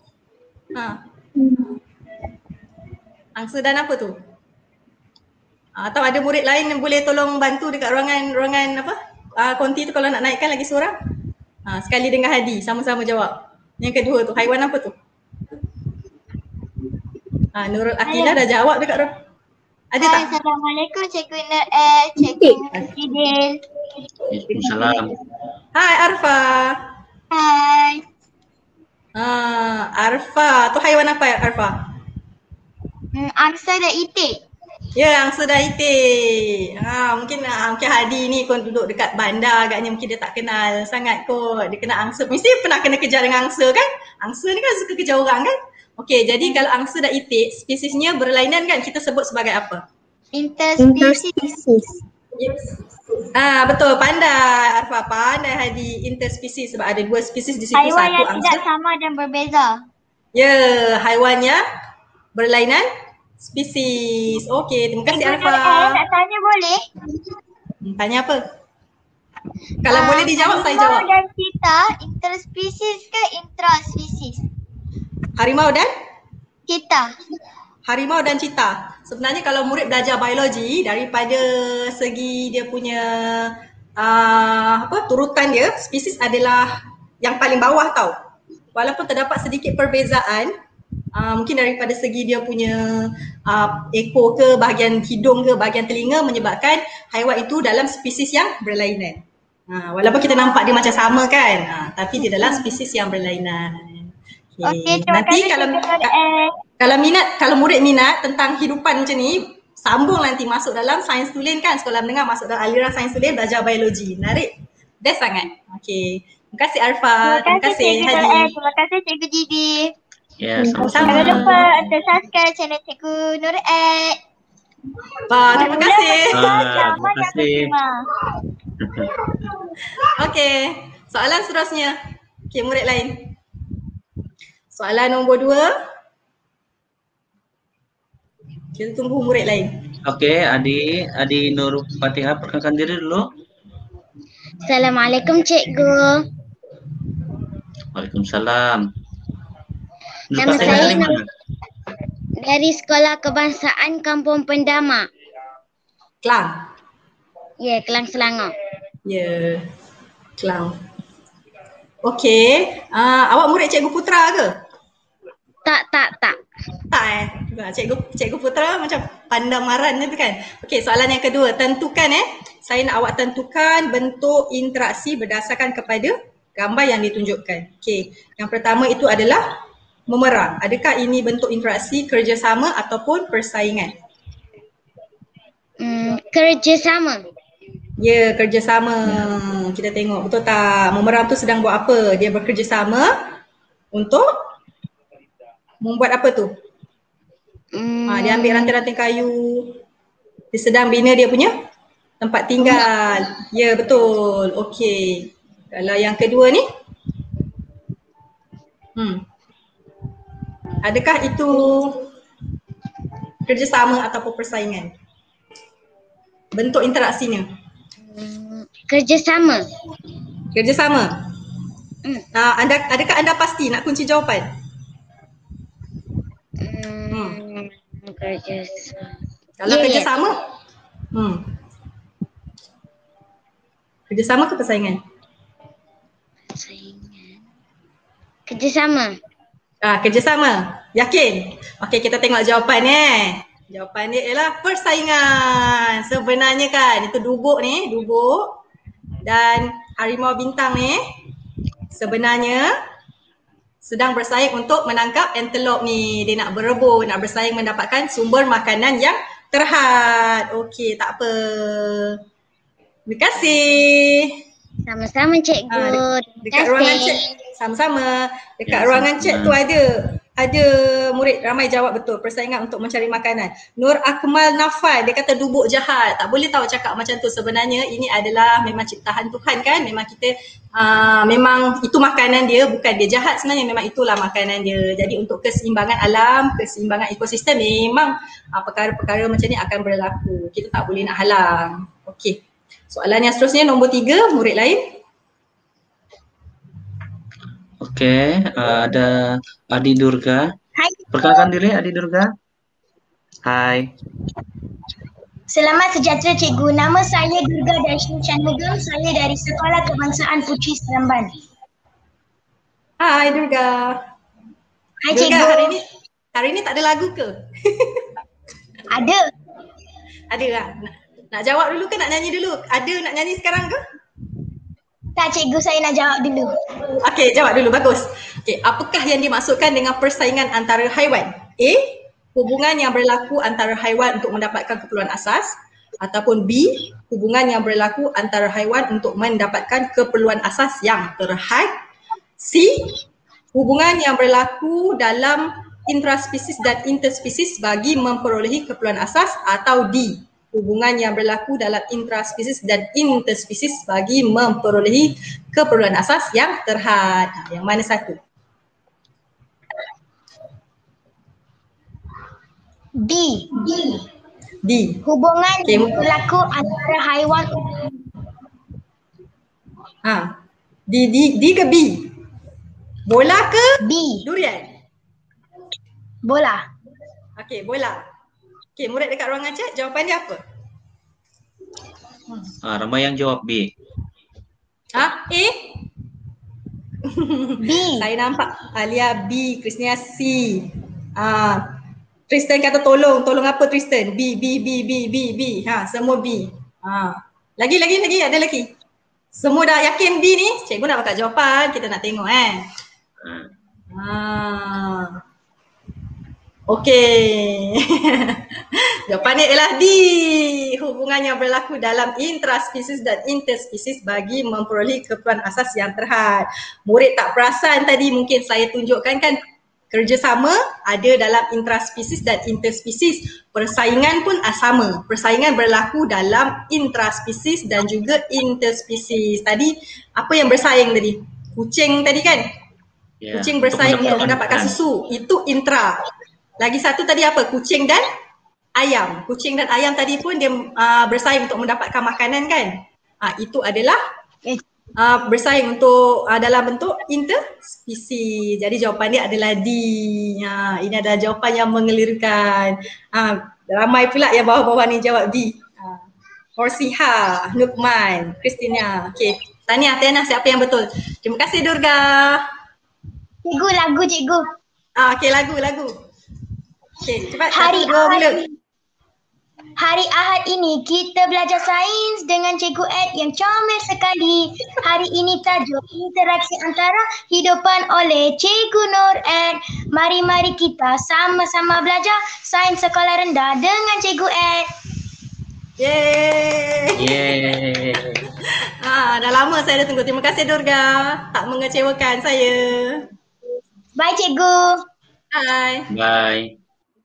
Angsa dan apa tu? Atau ada murid lain yang boleh tolong bantu dekat ruangan apa? Konti tu kalau nak naikkan lagi seorang. Sekali dengan Hadi, sama-sama jawab. Yang kedua tu, haiwan apa tu? Nurul Akilah dah jawab dekat ruang. Ada tak? Assalamualaikum Cikgu Cikgu Jidil. Waalaikumsalam. Hai Arfa. Hai. Arfa, tu haiwan apa Arfa? Angsa dan itik. Ya, angsa dan itik. Mungkin Hadi ni kon duduk dekat bandar agaknya mungkin dia tak kenal sangat kot. Dia kena angsa. Mesti pernah kena kejar dengan angsa kan? Angsa ni kan suka kejar orang kan? Okey, jadi kalau angsa dan itik, spesiesnya berlainan kan, kita sebut sebagai apa? Interspesies. Yes. Betul, pandai Arfa, pandai Hadi, interspesies sebab ada dua spesies di situ. Haiwan yang angsa. tidak sama dan berbeza. Ya, haiwannya berlainan spesies. Okey, terima kasih Arfa. Nak tanya boleh? Tanya apa? Kalau boleh dijawab, saya jawab. Harimau dan cheetah interspesies ke intraspesies? Harimau dan? Cheetah. Harimau dan cheetah. Sebenarnya kalau murid belajar biologi, daripada segi dia punya turutan dia, spesies adalah yang paling bawah tau. Walaupun terdapat sedikit perbezaan, mungkin daripada segi dia punya ekor ke, bahagian hidung ke, bahagian telinga menyebabkan haiwan itu dalam spesies yang berlainan. Walaupun kita nampak dia macam sama kan, tapi dia dalam spesies yang berlainan. Okey, nanti kalau murid minat tentang kehidupan macam ni, sambung nanti masuk dalam sains tulen kan, sekolah menengah masuk dalam aliran sains tulen belajar biologi. Menarik? Best sangat. Okey. Terima kasih Arfa. Terima kasih Hadi. Terima kasih Cikgu Jidi. Ya, sama-sama. Jangan lupa untuk subscribe channel Cikgu Nur Ed. Terima kasih. Terima kasih. Okey. Soalan seterusnya. Okey, murid lain. Soalan nombor 2. Kita tunggu murid lain. Okey, Adi Nur Fatihah, perkenalkan diri dulu. Assalamualaikum Cikgu. Waalaikumsalam. Nama saya dari Sekolah Kebangsaan Kampung Pendama. Kelang. Ya, Kelang Selangor. Ya, Kelang. Okey, awak murid Cikgu Putra ke? Tak. Tak Cikgu Putra macam pandamaran tu kan. Okey, soalan yang kedua, tentukan saya nak awak tentukan bentuk interaksi berdasarkan kepada gambar yang ditunjukkan. Okey, yang pertama itu adalah memerang. Adakah ini bentuk interaksi kerjasama ataupun persaingan? Kerjasama. Ya, kerjasama. Kita tengok betul tak? Memerang tu sedang buat apa? Dia bekerjasama untuk membuat apa tu? Dia ambil ranting-ranting kayu. Dia sedang bina dia punya tempat tinggal. Ya, betul. Okey. Kalau yang kedua ni? Adakah itu kerjasama ataupun persaingan? Bentuk interaksinya? Kerjasama. Kerjasama? Adakah anda pasti nak kunci jawapan? Kerjasama. Kalau kerjasama? Kerjasama ke persaingan? Kerjasama. Kerjasama. Yakin? Okey, kita tengok jawapan Jawapan dia ialah persaingan. Sebenarnya kan itu dubuk dan harimau bintang ni sebenarnya sedang bersaing untuk menangkap antelop ni. Dia nak berebut, nak bersaing mendapatkan sumber makanan yang terhad. Okey, tak apa. Terima kasih. Sama-sama Cikgu. Dekat ruangan chat sama-sama. Dekat ruangan chat tu ada murid ramai jawab betul, persaingan untuk mencari makanan. Nur Akmal Nafal, dia kata dubuk jahat. Tak boleh tahu cakap macam tu. Sebenarnya ini adalah memang ciptaan Tuhan kan. Memang kita memang itu makanan dia, bukan dia jahat sebenarnya, memang itulah makanan dia. Jadi untuk keseimbangan alam, keseimbangan ekosistem, memang perkara-perkara macam ni akan berlaku. Kita tak boleh nak halang. Okey. Soalan yang seterusnya nombor 3, murid lain. Okey, ada Adi Durga. Hai. Perkenalkan diri Adi Durga. Hai. Selamat sejahtera cikgu. Nama saya Durga Darshini Shanmugam. Saya dari Sekolah Kebangsaan Puteri Seremban. Hai Durga. Hai Durga, cikgu. hari ini tak ada lagu ke? Ada. Ada lah. Nak jawab dulu ke nak nyanyi dulu? Ada nak nyanyi sekarang ke? Tak cikgu, saya nak jawab dulu. Okey, jawab dulu. Bagus. Okey, apakah yang dimaksudkan dengan persaingan antara haiwan? A, hubungan yang berlaku antara haiwan untuk mendapatkan keperluan asas, ataupun B, hubungan yang berlaku antara haiwan untuk mendapatkan keperluan asas yang terhad. C, hubungan yang berlaku dalam intraspesies dan interspesies bagi memperolehi keperluan asas, atau D, hubungan yang berlaku dalam intraspesies dan interspesies bagi memperolehi keperluan asas yang terhad. Yang mana satu? D. D. Hubungan yang berlaku antara haiwan. D ke B? Bola ke B. durian? Bola. Okey, bola. Okey, murid dekat ruangan chat, jawapan dia apa? Ramai yang jawab B. A? B. Saya nampak Alia B, Krisnia C. Tristan kata tolong apa Tristan? B. Semua B. Lagi ada lagi. Semua dah yakin B ni? Cikgu nak buka jawapan, kita nak tengok Okey. Jawapannya ialah D. Hubungan yang berlaku dalam intraspesies dan interspesies bagi memperolehi keperluan asas yang terhad. Murid tak perasan tadi mungkin saya tunjukkan kan, kerjasama ada dalam intraspesies dan interspesies. Persaingan pun sama. Persaingan berlaku dalam intraspesies dan juga interspesies. Tadi apa yang bersaing tadi? Kucing tadi kan? Yeah. Kucing bersaing untuk mendapatkan susu. Itu intra. Lagi satu tadi apa? Kucing dan ayam. Kucing dan ayam tadi pun dia bersaing untuk mendapatkan makanan kan? Itu adalah bersaing untuk dalam bentuk interspesies. Jadi jawapan dia adalah D. Ini adalah jawapan yang mengelirukan. Ramai pula yang bawah-bawah ni jawab D. Horsiha, Nukman, Kristina. Okey, Tania, siapa yang betul? Terima kasih Durga. Cikgu, lagu cikgu. Okey, lagu. Okey, cepat. Hari Ahad ini kita belajar sains dengan Cikgu Ed yang comel sekali. Hari ini tajuk interaksi antara hidupan oleh Cikgu Nur Ed. Mari kita sama-sama belajar sains sekolah rendah dengan Cikgu Ed. Yeay. Dah lama saya dah tunggu. Terima kasih Durga. Tak mengecewakan saya. Bye Cikgu. Bye.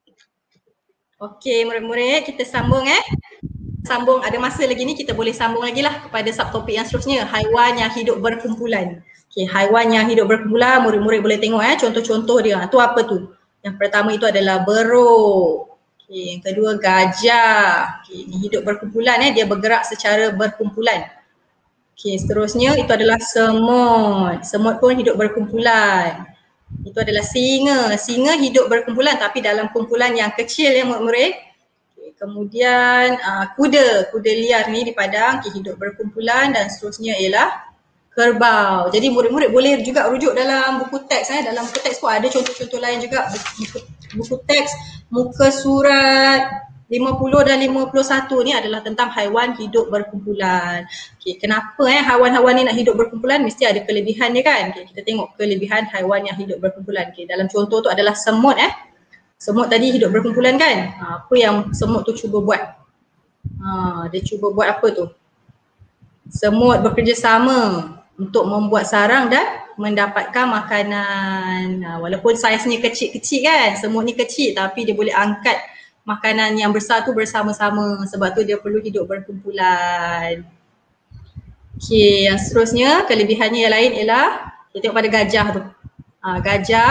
Okey murid-murid, kita sambung Sambung, ada masa lagi ni kita boleh sambung lagi lah kepada subtopik yang seterusnya, haiwan yang hidup berkumpulan. Okey, haiwan yang hidup berkumpulan, murid-murid boleh tengok contoh-contoh dia. Tu apa tu? Yang pertama itu adalah beruk. Okey, yang kedua gajah. Okey, ini hidup berkumpulan dia bergerak secara berkumpulan. Okey, seterusnya itu adalah semut. Semut pun hidup berkumpulan. Itu adalah singa. Singa hidup berkumpulan tapi dalam kumpulan yang kecil murid-murid. Kemudian kuda liar ni di padang hidup berkumpulan, dan seterusnya ialah kerbau. Jadi murid-murid boleh juga rujuk dalam buku teks dalam buku teks pun ada contoh-contoh lain juga. Buku teks muka surat 50 dan 51 ni adalah tentang haiwan hidup berkumpulan. Okey, kenapa haiwan-haiwan ni nak hidup berkumpulan? Mesti ada kelebihan dia kan. Okey, kita tengok kelebihan haiwan yang hidup berkumpulan. Okey, dalam contoh tu adalah semut Semut tadi hidup berkumpulan kan. Apa yang semut tu cuba buat? Dia cuba buat apa tu? Semut bekerjasama untuk membuat sarang dan mendapatkan makanan. Walaupun saiznya kecil-kecil kan. Semut ni kecil tapi dia boleh angkat makanan yang besar tu bersama-sama, sebab tu dia perlu hidup berkumpulan. Okey, yang seterusnya kelebihannya yang lain ialah kita tengok pada gajah tu.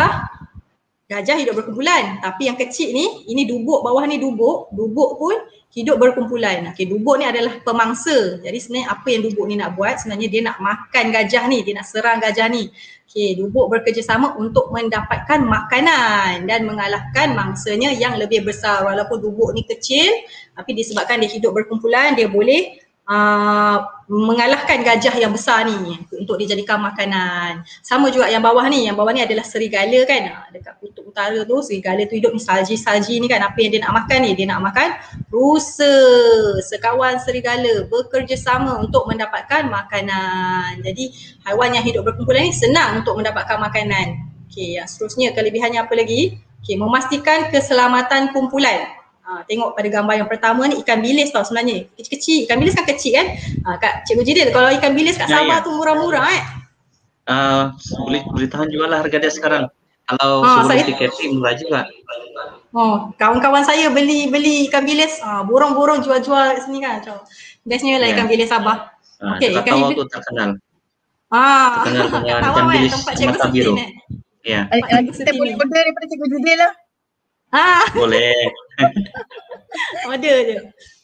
Gajah hidup berkumpulan, tapi yang kecil ni, ini dubuk, bawah ni dubuk pun hidup berkumpulan. Okay, dubuk ni adalah pemangsa. Jadi sebenarnya apa yang dubuk ni nak buat? Sebenarnya dia nak makan gajah ni, dia nak serang gajah ni. Okay, dubuk bekerjasama untuk mendapatkan makanan dan mengalahkan mangsanya yang lebih besar. Walaupun dubuk ni kecil, tapi disebabkan dia hidup berkumpulan, dia boleh mengalahkan gajah yang besar ni untuk dijadikan makanan. Sama juga yang bawah ni adalah serigala kan. Dekat kutub utara tu serigala tu hidup ni, salji ni kan, apa yang dia nak makan ni? Dia nak makan rusa. Sekawan serigala bekerjasama untuk mendapatkan makanan. Jadi haiwan yang hidup berkumpulan ni senang untuk mendapatkan makanan. Okey, yang seterusnya kelebihannya apa lagi? Okey, memastikan keselamatan kumpulan. Tengok pada gambar yang pertama ni ikan bilis tau sebenarnya. Kecil-kecil, ikan bilis kan kecil kan. Kak Cikgu Jidil, kalau ikan bilis kat Sabah tu murah-murah boleh tahan jugalah harga dia sekarang. Kalau sebelum TKP murah juga. Kawan-kawan saya beli ikan bilis, borong-borong jual-jual kat sini kan. Bestnya lah ikan bilis Sabah. Okey, ikan bilis tu terkenal. Terkenal dengan ikan bilis mata biru. Ya. Kita boleh order daripada Cikgu Jidil lah. Boleh. Order je.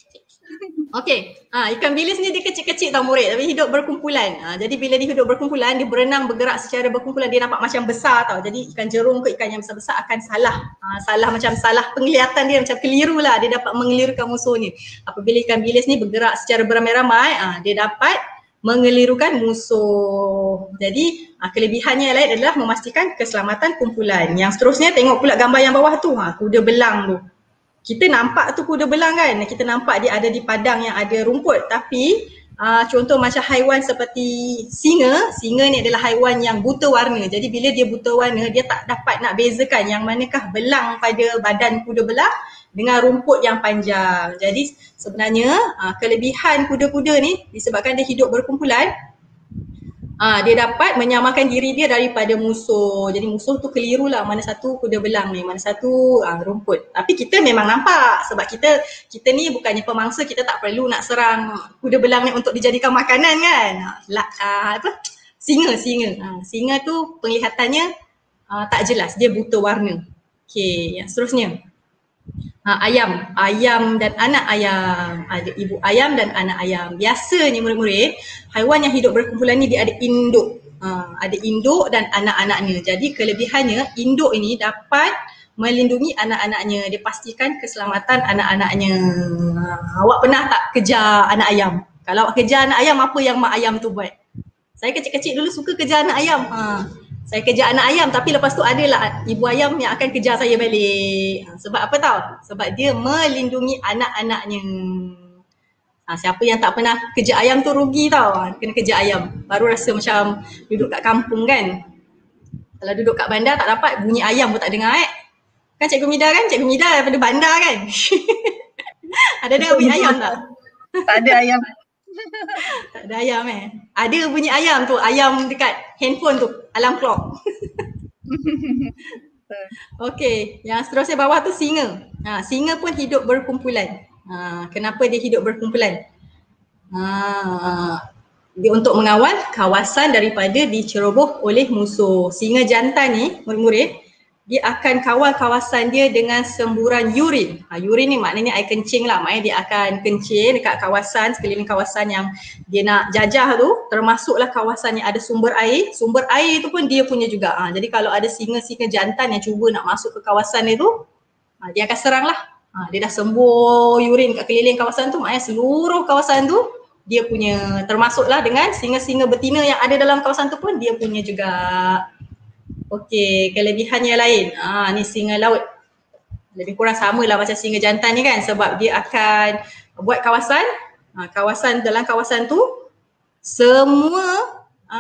Okey, ikan bilis ni dia kecil-kecil tau murid, tapi hidup berkumpulan. Jadi bila dia hidup berkumpulan, dia berenang bergerak secara berkumpulan, dia nampak macam besar tau. Jadi ikan jerung ke ikan yang besar-besar akan salah macam salah penglihatan dia, macam keliru lah, dia dapat mengelirukan musuhnya. Apabila ikan bilis ni bergerak secara beramai-ramai, dia dapat mengelirukan musuh. Jadi kelebihannya lain adalah memastikan keselamatan kumpulan. Yang seterusnya tengok pula gambar yang bawah tu, kuda belang tu. Kita nampak tu kuda belang kan, kita nampak dia ada di padang yang ada rumput, tapi contoh macam haiwan seperti singa ni adalah haiwan yang buta warna. Jadi bila dia buta warna, dia tak dapat nak bezakan yang manakah belang pada badan kuda belang dengan rumput yang panjang. Jadi sebenarnya kelebihan kuda-kuda ni disebabkan dia hidup berkumpulan, dia dapat menyamakan diri dia daripada musuh. Jadi musuh tu keliru lah, mana satu kuda belang ni, mana satu rumput. Tapi kita memang nampak sebab kita ni bukannya pemangsa, kita tak perlu nak serang kuda belang ni untuk dijadikan makanan kan. Singa. Singa tu penglihatannya tak jelas, dia buta warna. Okey, yang seterusnya. Ayam dan anak ayam. Ada ibu ayam dan anak ayam. Biasanya murid-murid, haiwan yang hidup berkumpulan ni dia ada induk. Ada induk dan anak-anaknya. Jadi kelebihannya, induk ini dapat melindungi anak-anaknya. Dia pastikan keselamatan anak-anaknya. Awak pernah tak kejar anak ayam? Kalau awak kejar anak ayam, apa yang mak ayam tu buat? Saya kecil-kecil dulu suka kejar anak ayam. Saya kejar anak ayam, tapi lepas tu adalah ibu ayam yang akan kejar saya balik. Sebab apa tahu? Sebab dia melindungi anak-anaknya. Siapa yang tak pernah kejar ayam tu rugi tau. Kena kejar ayam. Baru rasa macam duduk kat kampung kan. Kalau duduk kat bandar tak dapat, bunyi ayam pun tak dengar Kan Cikgu Mida kan? Cikgu Mida daripada bandar kan? Ada dengar bunyi ayam tak? Tak ada ayam. Tak ada ayam Ada bunyi ayam tu, ayam dekat handphone tu, alarm clock. Okey, yang seterusnya bawah tu singa. Singa pun hidup berkumpulan. Kenapa dia hidup berkumpulan? Dia untuk mengawal kawasan daripada diceroboh oleh musuh. Singa jantan ni, murid-murid, dia akan kawal kawasan dia dengan semburan urin. Urin ni maknanya air kencing lah. Maknanya dia akan kencing dekat kawasan, sekeliling kawasan yang dia nak jajah tu. Termasuklah kawasan yang ada sumber air. Sumber air tu pun dia punya juga. Jadi kalau ada singa-singa jantan yang cuba nak masuk ke kawasan dia tu, dia akan serang lah. Dia dah sembur urin kat keliling kawasan tu. Maknanya seluruh kawasan tu dia punya. Termasuklah dengan singa-singa betina yang ada dalam kawasan tu pun dia punya juga. Okey, kelebihannya lain. Ni singa laut. Lebih kurang sama lah macam singa jantan ni kan, sebab dia akan buat kawasan. Dalam kawasan tu semua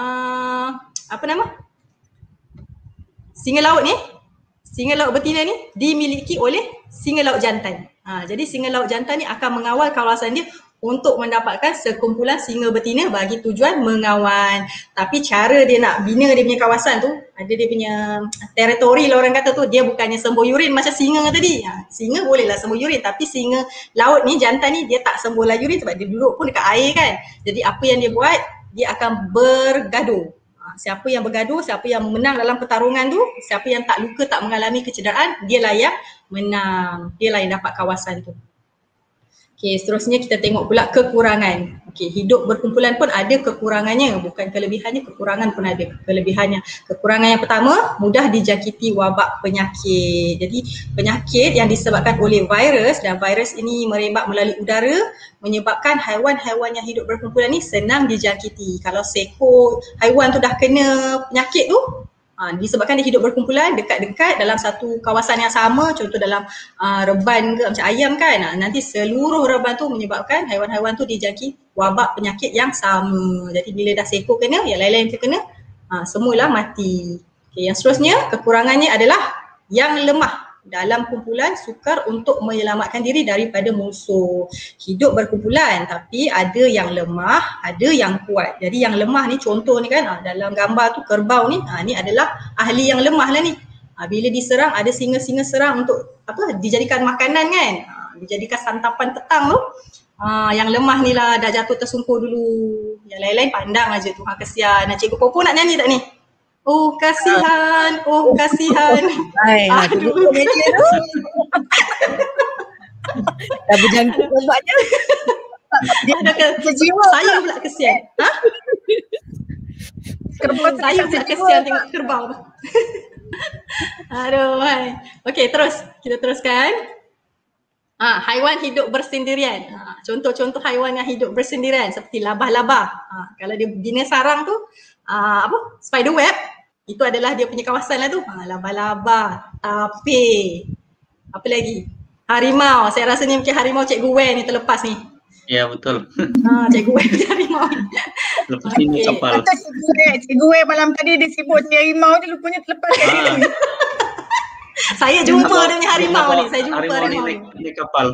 singa laut ni, singa laut betina ni dimiliki oleh singa laut jantan. Jadi singa laut jantan ni akan mengawal kawasan dia untuk mendapatkan sekumpulan singa betina bagi tujuan mengawan. Tapi cara dia nak bina dia punya kawasan tu, ada dia punya teritori lah orang kata tu, dia bukannya sembur urin macam singa tadi. Singa bolehlah sembur urin, tapi singa laut ni, jantan ni, dia tak sembur urin sebab dia duduk pun dekat air kan. Jadi apa yang dia buat, dia akan bergaduh. Siapa yang bergaduh, siapa yang menang dalam pertarungan tu, siapa yang tak luka, tak mengalami kecederaan, dia lah yang menang. Dia lah yang dapat kawasan tu. Okey, seterusnya kita tengok pula kekurangan. Okey, hidup berkumpulan pun ada kekurangannya, bukan kelebihannya, kekurangan pun ada kelebihannya. Kekurangan yang pertama, mudah dijangkiti wabak penyakit. Jadi penyakit yang disebabkan oleh virus, dan virus ini merembak melalui udara, menyebabkan haiwan-haiwan yang hidup berkumpulan ni senang dijangkiti. Kalau seekor haiwan tu dah kena penyakit tu, disebabkan dia hidup berkumpulan dekat-dekat dalam satu kawasan yang sama, contoh dalam reban ke macam ayam kan, nanti seluruh reban tu menyebabkan haiwan-haiwan tu dijangkiti wabak penyakit yang sama. Jadi bila dah seekor kena, yang lain-lain terkena, semualah mati. Okay, yang seterusnya, kekurangannya adalah yang lemah dalam kumpulan sukar untuk menyelamatkan diri daripada musuh. Hidup berkumpulan tapi ada yang lemah, ada yang kuat. Jadi yang lemah ni contoh ni kan, dalam gambar tu kerbau ni, ni adalah ahli yang lemah lah ni. Bila diserang ada singa-singa serang untuk dijadikan makanan kan, dijadikan santapan petang tu. Yang lemah ni lah dah jatuh tersungkur dulu. Yang lain-lain pandang aja, Tuhan kesian. Cikgu Popo nak nyanyi tak ni? Oh kasihan, oh kasihan. Aduh. Dah berjangkit obatnya. Saya pula kesian. Saya pula kesian tengok kerbau tu. Aduh, hai. Okey, terus. Kita teruskan. Haiwan hidup bersendirian. Contoh-contoh haiwan yang hidup bersendirian seperti labah-labah. Kalau dia bina sarang tu, spider web, itu adalah dia punya kawasan lah tu. Labah-labah, tapir, apa lagi? Harimau. Saya rasa ni mungkin harimau Cikgu Wen ni terlepas ni. Ya, betul. Cikgu Wen punya harimau. Lepas ini kapal. Cikgu Wen malam tadi dia sibuk cari harimau je, lupanya terlepas tadi. Saya jumpa dia punya harimau ni. Saya jumpa harimau ni. Ini kapal.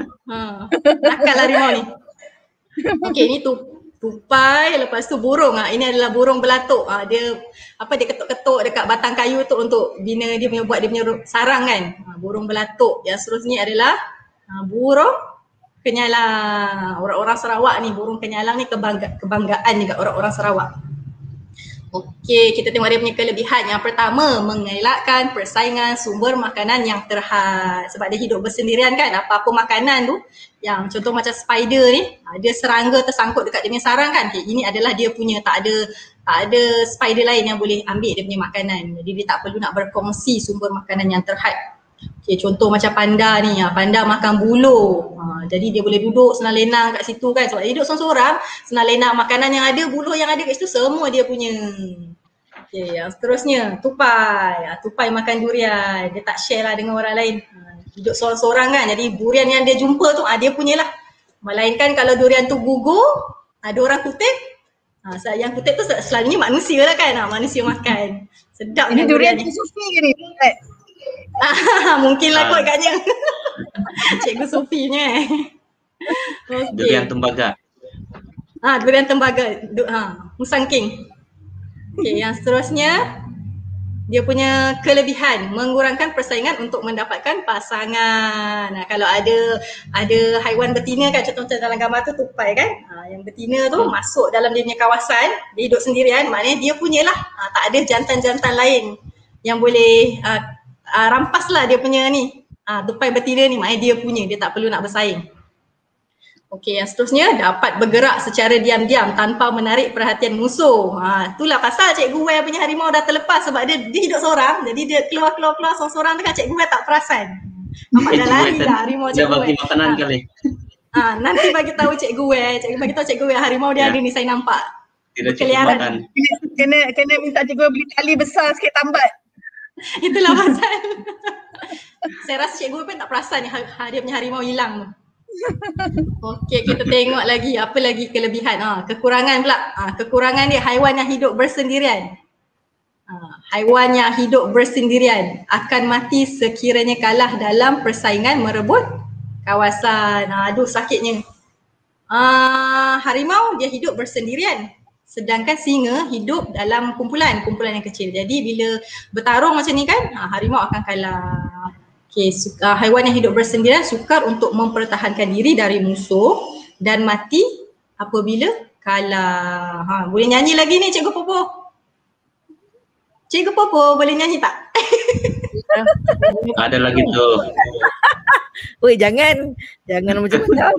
Nakal harimau ni. Okey, ni tupai, lepas tu burung. Ini adalah burung belatuk. Dia dia ketuk-ketuk dekat batang kayu tu untuk bina dia punya, buat dia punya sarang kan. Burung belatuk. Yang seterusnya adalah burung kenyalang. Orang-orang Sarawak ni, burung kenyalang ni kebanggaan juga orang-orang Sarawak. Okey, kita tengok dia punya kelebihan. Yang pertama, mengelakkan persaingan sumber makanan yang terhad. Sebab dia hidup bersendirian kan, apa-apa makanan tu, yang contoh macam spider ni, dia serangga tersangkut dekat dia punya sarang kan. Okay, ini adalah dia punya, tak ada spider lain yang boleh ambil dia punya makanan. Jadi dia tak perlu nak berkongsi sumber makanan yang terhad. Okay, contoh macam panda ni, panda makan buluh. Jadi dia boleh duduk senang lenang kat situ kan. Sebab dia hidup seorang-seorang, senang lenang, makanan yang ada, buluh yang ada kat situ semua dia punya. Okay, yang seterusnya, tupai. Tupai makan durian, dia tak share lah dengan orang lain. Hidup seorang-seorang kan, jadi durian yang dia jumpa tu, dia punyalah. Melainkan kalau durian tu gugur, ada orang kutip, yang kutip tu selalunya manusia lah kan, manusia makan. Sedap ni durian Cikgu Sufi ke ni? Mungkinlah kot agaknya. Cikgu Sufi punya. Okay. Durian tembaga. Durian tembaga. Musang King. Okay, yang seterusnya, dia punya kelebihan mengurangkan persaingan untuk mendapatkan pasangan. Kalau ada haiwan betina kan, contoh dalam gambar tu tupai kan, yang betina tu masuk dalam dia punya kawasan, dia hidup sendirian, maknanya dia punyalah, tak ada jantan-jantan lain yang boleh rampaslah dia punya ni, tupai betina ni, maknanya dia punya, dia tak perlu nak bersaing. Okey, yang seterusnya, dapat bergerak secara diam-diam tanpa menarik perhatian musuh. Itulah pasal Cikgu Wen punya harimau dah terlepas sebab dia hidup seorang. Jadi dia keluar seorang-seorang tu kan, Cikgu Wen tak perasan. Nampak dah lari dah harimau Cikgu Wen. Dia bagi makanan kali. Nanti bagi tahu Cikgu Wen. Bagi tahu Cikgu Wen harimau dia ada ni, saya nampak. Tidak cukup makan. Kena minta Cikgu beli tali besar sikit tambat. Itulah pasal. Saya rasa Cikgu Wen tak perasan dia punya harimau hilang tu. Okey, kita tengok lagi apa lagi kelebihan. Kekurangan pula. Kekurangan dia, haiwan yang hidup bersendirian. Haiwan yang hidup bersendirian akan mati sekiranya kalah dalam persaingan merebut kawasan. Aduh, sakitnya. Harimau dia hidup bersendirian, sedangkan singa hidup dalam kumpulan yang kecil. Jadi bila bertarung macam ni kan, harimau akan kalah. Okay, haiwan yang hidup bersendirian sukar untuk mempertahankan diri dari musuh dan mati apabila kalah. Boleh nyanyi lagi ni Cikgu Popo? Cikgu Popo boleh nyanyi tak? Ada lagi tu. Oi, jangan macam-macam.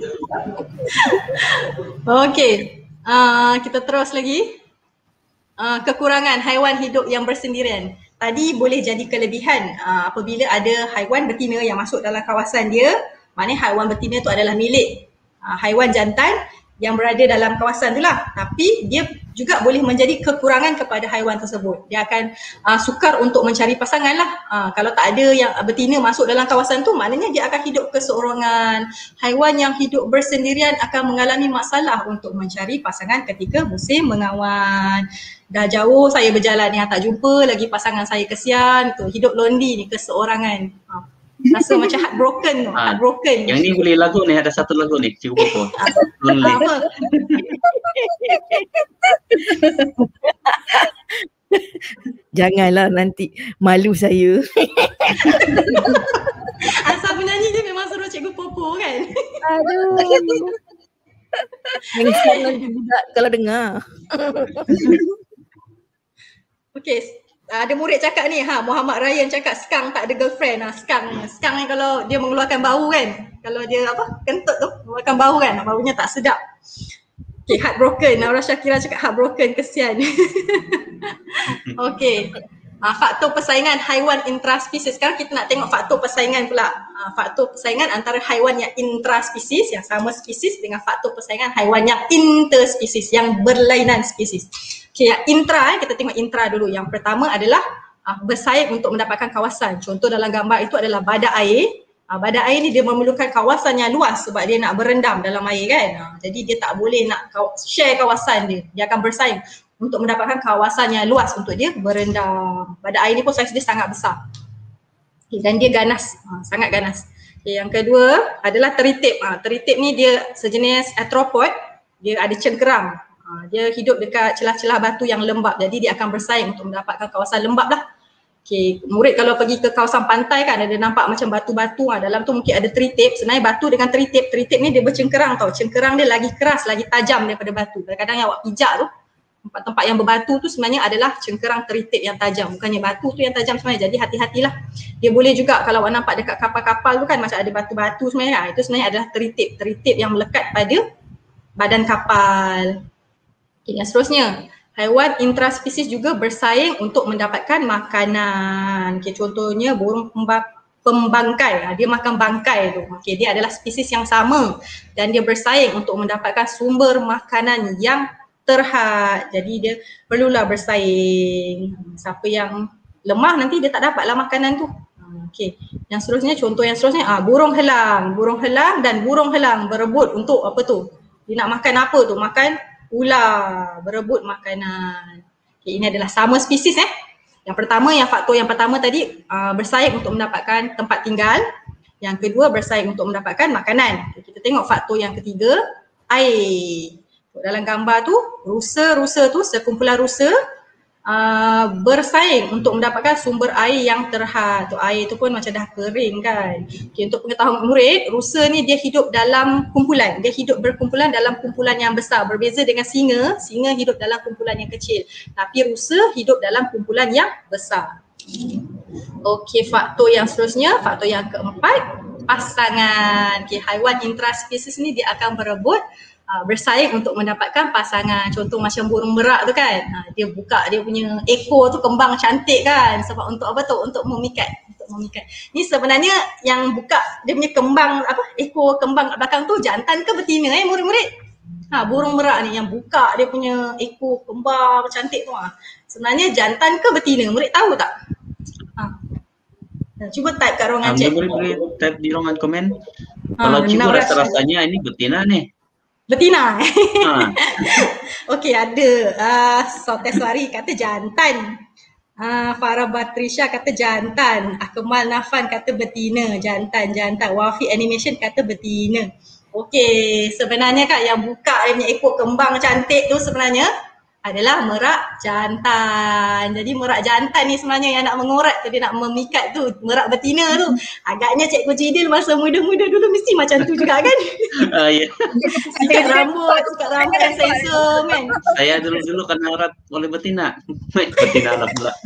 Okey. Kita terus lagi. Kekurangan haiwan hidup yang bersendirian. Tadi boleh jadi kelebihan apabila ada haiwan betina yang masuk dalam kawasan dia, maknanya haiwan betina tu adalah milik haiwan jantan yang berada dalam kawasan tu lah. Tapi dia juga boleh menjadi kekurangan kepada haiwan tersebut. Dia akan sukar untuk mencari pasangan lah. Kalau tak ada yang betina masuk dalam kawasan tu, maknanya dia akan hidup keseorangan. Haiwan yang hidup bersendirian akan mengalami masalah untuk mencari pasangan ketika musim mengawan. Dah jauh saya berjalan ni, tak jumpa lagi pasangan saya, kesian tu. Hidup lonely ni, keseorangan. Rasa macam heartbroken tu, heartbroken. Yang ni boleh lagu ni, ada satu lagu ni, Cikgu Popo. Apa? Janganlah, nanti malu saya. Asal penyanyi dia memang suruh Cikgu Popo kan? Aduh. Mengsang nanti budak kalau dengar. Okey. Ada murid cakap ni, Muhammad Ryan cakap skang tak ada girlfriend. Skang ni kalau dia mengeluarkan bau kan, kalau dia kentut tu mengeluarkan bau kan, baunya tak sedap. Okay, heartbroken. Naura Syakira cakap heartbroken, kesian. Okay, faktor persaingan haiwan intraspesies. Sekarang kita nak tengok faktor persaingan pula. Faktor persaingan antara haiwan yang intraspesies, yang sama spesies, dengan faktor persaingan haiwan yang interspesies, yang berlainan spesies. Okay, yang intra, kita tengok intra dulu. Yang pertama adalah bersaing untuk mendapatkan kawasan. Contoh dalam gambar itu adalah badak air. Badak air ni dia memerlukan kawasan yang luas sebab dia nak berendam dalam air kan. Jadi dia tak boleh nak share kawasan dia. Dia akan bersaing untuk mendapatkan kawasan yang luas untuk dia berendam. Badak air ni pun saiz dia sangat besar. Okay, dan dia ganas, sangat ganas. Okay, yang kedua adalah teritip. Teritip ni dia sejenis arthropod. Dia ada cengkeram. Dia hidup dekat celah-celah batu yang lembap, jadi dia akan bersaing untuk mendapatkan kawasan lembap lah. Okay, murid kalau pergi ke kawasan pantai kan, ada nampak macam batu-batu, dalam tu mungkin ada teritip. Sebenarnya batu dengan teritip ni dia bercengkerang tau. Cengkerang dia lagi keras, lagi tajam daripada batu. Kadang-kadang yang awak pijak tu, tempat-tempat yang berbatu tu sebenarnya adalah cengkerang teritip yang tajam, bukannya batu tu yang tajam sebenarnya. Jadi hati-hatilah. Dia boleh juga kalau awak nampak dekat kapal-kapal tu kan macam ada batu-batu sebenarnya, itu sebenarnya adalah teritip yang melekat pada badan kapal. Okay, yang seterusnya, haiwan intraspesies juga bersaing untuk mendapatkan makanan. Okay, contohnya burung pembangkai, dia makan bangkai tu. Okay, dia adalah spesies yang sama dan dia bersaing untuk mendapatkan sumber makanan yang terhad. Jadi dia perlulah bersaing. Siapa yang lemah nanti dia tak dapatlah makanan tu. Okay, yang seterusnya, contoh yang seterusnya, burung helang dan burung helang berebut untuk apa tu? Dia nak makan apa tu? Makan ular, berebut makanan. Okay, ini adalah sama spesies Yang pertama, faktor yang pertama tadi bersaing untuk mendapatkan tempat tinggal. Yang kedua bersaing untuk mendapatkan makanan. Okay, kita tengok faktor yang ketiga, air. Dalam gambar tu, rusa tu, sekumpulan rusa bersaing untuk mendapatkan sumber air yang terhad. Tu air tu pun macam dah kering kan. Okay, untuk pengetahuan murid, rusa ni dia hidup dalam kumpulan. Dia hidup berkumpulan dalam kumpulan yang besar. Berbeza dengan singa hidup dalam kumpulan yang kecil. Tapi rusa hidup dalam kumpulan yang besar. Okey, faktor yang seterusnya, faktor yang keempat, pasangan. Okay, haiwan intraspesies ni dia akan berebut bersaing untuk mendapatkan pasangan. Contoh macam burung merak tu kan, dia buka dia punya ekor tu, kembang cantik kan, sebab untuk apa tu? Untuk memikat. Ni sebenarnya yang buka dia punya kembang, ekor kembang kat belakang tu jantan ke betina murid-murid? Burung merak ni yang buka dia punya ekor kembang cantik tu, sebenarnya jantan ke betina? Murid tahu tak? Cuba type kat ruangan chat. Boleh type di ruangan komen. Kalau cikgu rasa-rasanya ini betina ni. Betina. Okey, ada Soteswari kata jantan. Farah Batrisha kata jantan. Akmal Nafan kata betina, jantan. Wafi Animation kata betina. Okey, sebenarnya kan yang buka dia punya ekor kembang cantik tu sebenarnya adalah merak jantan. Jadi merak jantan ni sebenarnya yang nak mengorat tu, dia nak memikat tu, merak betina tu. Agaknya Cikgu Jidil masa muda-muda dulu mesti macam tu juga kan? Ya. Sikat rambut yang sesam kan? Saya dulu kena erat oleh betina. Betina lah pula.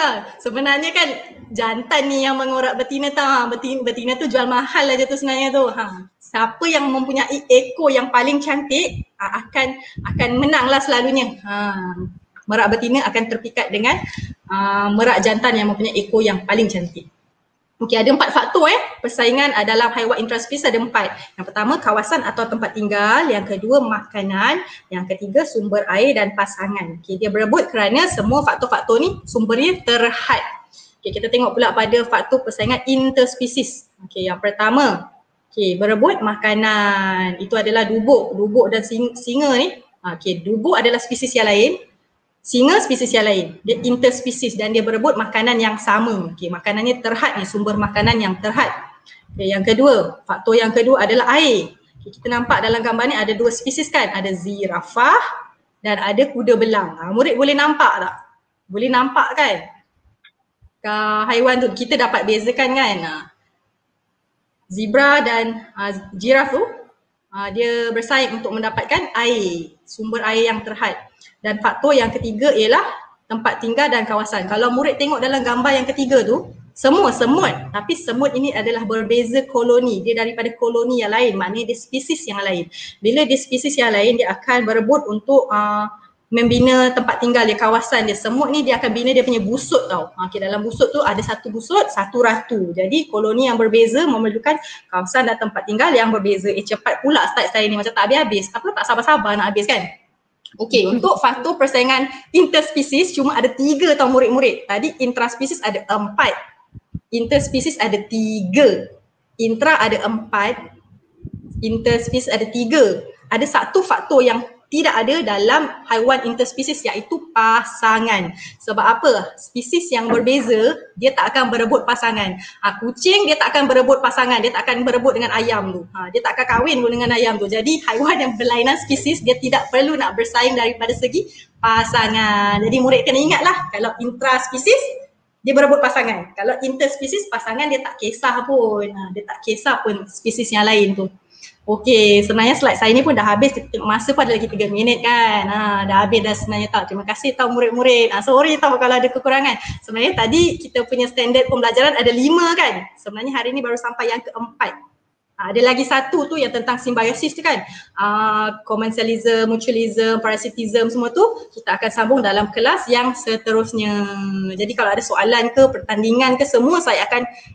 lah. Sebenarnya kan jantan ni yang mengorak betina tau. Betina tu jual mahal aja tu sebenarnya tu. Siapa yang mempunyai ekor yang paling cantik akan menang lah selalunya. Merak betina akan terpikat dengan merak jantan yang mempunyai ekor yang paling cantik. Okey, ada 4 faktor persaingan dalam haiwan intraspesies ada 4. Yang pertama kawasan atau tempat tinggal, yang kedua makanan, yang ketiga sumber air dan pasangan. Okey, dia berebut kerana semua faktor-faktor ni sumbernya terhad. Okey, kita tengok pula pada faktor persaingan interspesies. Okey, yang pertama, berebut makanan. Itu adalah dubuk. Dubuk dan singa ni. Okey, dubuk adalah spesies yang lain. Singa spesies yang lain, dia interspesies dan dia berebut makanan yang sama. Okey, makanannya terhad ni, sumber makanan yang terhad. Okey, yang kedua, faktor yang kedua adalah air. Okey, kita nampak dalam gambar ni ada 2 spesies kan, ada zirafah dan ada kuda belang. Murid boleh nampak tak? Boleh nampak kan? Haiwan tu kita dapat bezakan kan. Zebra dan jiraf tu dia bersaing untuk mendapatkan air, sumber air yang terhad. Dan faktor yang ketiga ialah tempat tinggal dan kawasan. Kalau murid tengok dalam gambar yang ketiga tu, semua semut. Tapi semut ini adalah berbeza koloni. Dia daripada koloni yang lain, maknanya dia spesies yang lain. Bila dia spesies yang lain, dia akan berebut untuk membina tempat tinggal dia, kawasan dia. Semut ni dia akan bina dia punya busut tau. Okay, dalam busut tu ada satu busut, satu ratu. Jadi koloni yang berbeza memerlukan kawasan dan tempat tinggal yang berbeza. Cepat pula start saya ni, macam tak habis-habis. Apa tak sabar-sabar nak habis kan? Okey, untuk faktor persaingan interspesies cuma ada 3 tau murid-murid. Tadi intraspesies ada 4. Interspesies ada 3. Intra ada 4. Interspesies ada 3. Ada satu faktor yang tidak ada dalam haiwan interspesies iaitu pasangan. Sebab apa? Spesies yang berbeza dia tak akan berebut pasangan. Kucing dia tak akan berebut pasangan, dia tak akan berebut dengan ayam tu. Dia tak akan kahwin pun dengan ayam tu. Jadi haiwan yang berlainan spesies dia tidak perlu nak bersaing daripada segi pasangan. Jadi murid kena ingatlah, kalau intraspesies dia berebut pasangan. Kalau interspesies pasangan dia tak kisah pun. Dia tak kisah pun spesies yang lain tu. Okey, sebenarnya slide saya ni pun dah habis, masa pun ada lagi 3 minit kan. Dah habis dah sebenarnya tau. Terima kasih tau murid-murid. Sorry tau kalau ada kekurangan. Sebenarnya tadi kita punya standard pembelajaran ada 5 kan. Sebenarnya hari ni baru sampai yang ke-4. Ada lagi satu tu yang tentang simbiosis tu kan. Commensalism, mutualism, parasitism semua tu kita akan sambung dalam kelas yang seterusnya. Jadi kalau ada soalan ke pertandingan ke semua saya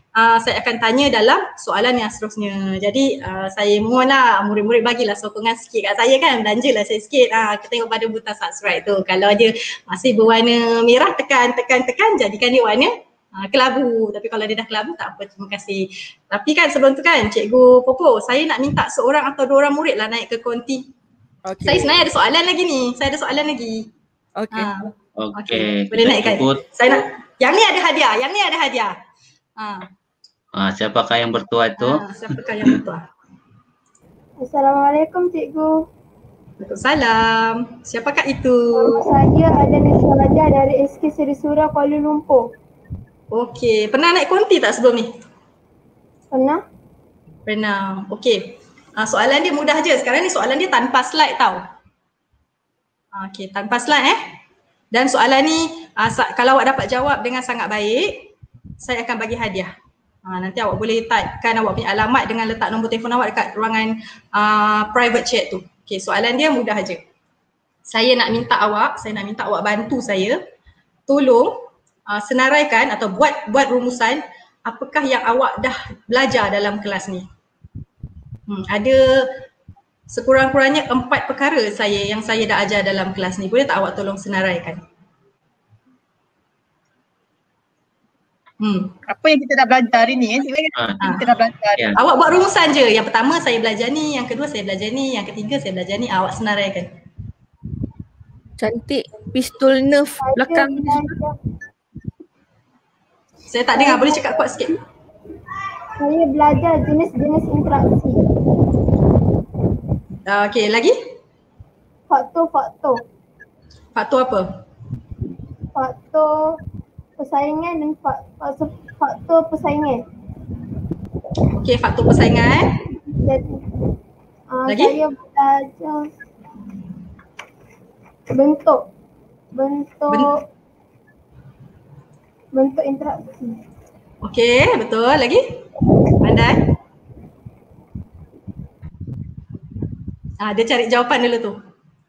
akan tanya dalam soalan yang seterusnya. Jadi saya mohonlah murid-murid bagilah sokongan sikit kat saya kan. Belanjalah saya sikit. Kita tengok pada butang subscribe tu. Kalau dia masih berwarna merah tekan jadikan dia warna kelabu. Tapi kalau dia dah kelabu tak apa, terima kasih. Tapi kan sebelum tu kan Cikgu Popo, saya nak minta seorang atau 2 orang murid lah naik ke konti. Okay. Saya sebenarnya ada soalan lagi ni. Saya ada soalan lagi. Okay. Boleh naikkan. Saya nak, yang ni ada hadiah. Siapakah yang bertuah tu? Siapakah yang bertuah? Assalamualaikum Cikgu. Waalaikumsalam. Siapakah itu? Saya adalah Syaraja dari SK Seri Surah Kuala Lumpur. Okey, pernah naik konti tak sebelum ni? Pernah. Okey. Soalan dia mudah je. Sekarang ni soalan dia tanpa slide tau. Okey, tanpa slide Dan soalan ni kalau awak dapat jawab dengan sangat baik, saya akan bagi hadiah. Nanti awak boleh typekan awak punya alamat dengan letak nombor telefon awak dekat ruangan private chat tu. Okey, soalan dia mudah je. Saya nak minta awak bantu saya tolong senaraikan atau buat rumusan apakah yang awak dah belajar dalam kelas ni. Ada sekurang-kurangnya 4 perkara yang saya dah ajar dalam kelas ni. Boleh tak awak tolong senaraikan? Apa yang kita dah belajar hari ni kita dah belajar. Awak buat rumusan je. Yang pertama saya belajar ni, yang kedua saya belajar ni, yang ketiga saya belajar ni. Awak senaraikan. Cantik pistol nerf belakang. Saya tak dengar, boleh cakap kuat sikit. Saya belajar jenis-jenis interaksi. Okey, lagi? Faktor-faktor. Faktor apa? Faktor persaingan dan faktor persaingan. Okey, faktor persaingan. Jadi, lagi? Saya belajar bentuk bentuk interaksi. Okey, betul. Lagi? Pandai? Dia cari jawapan dulu tu.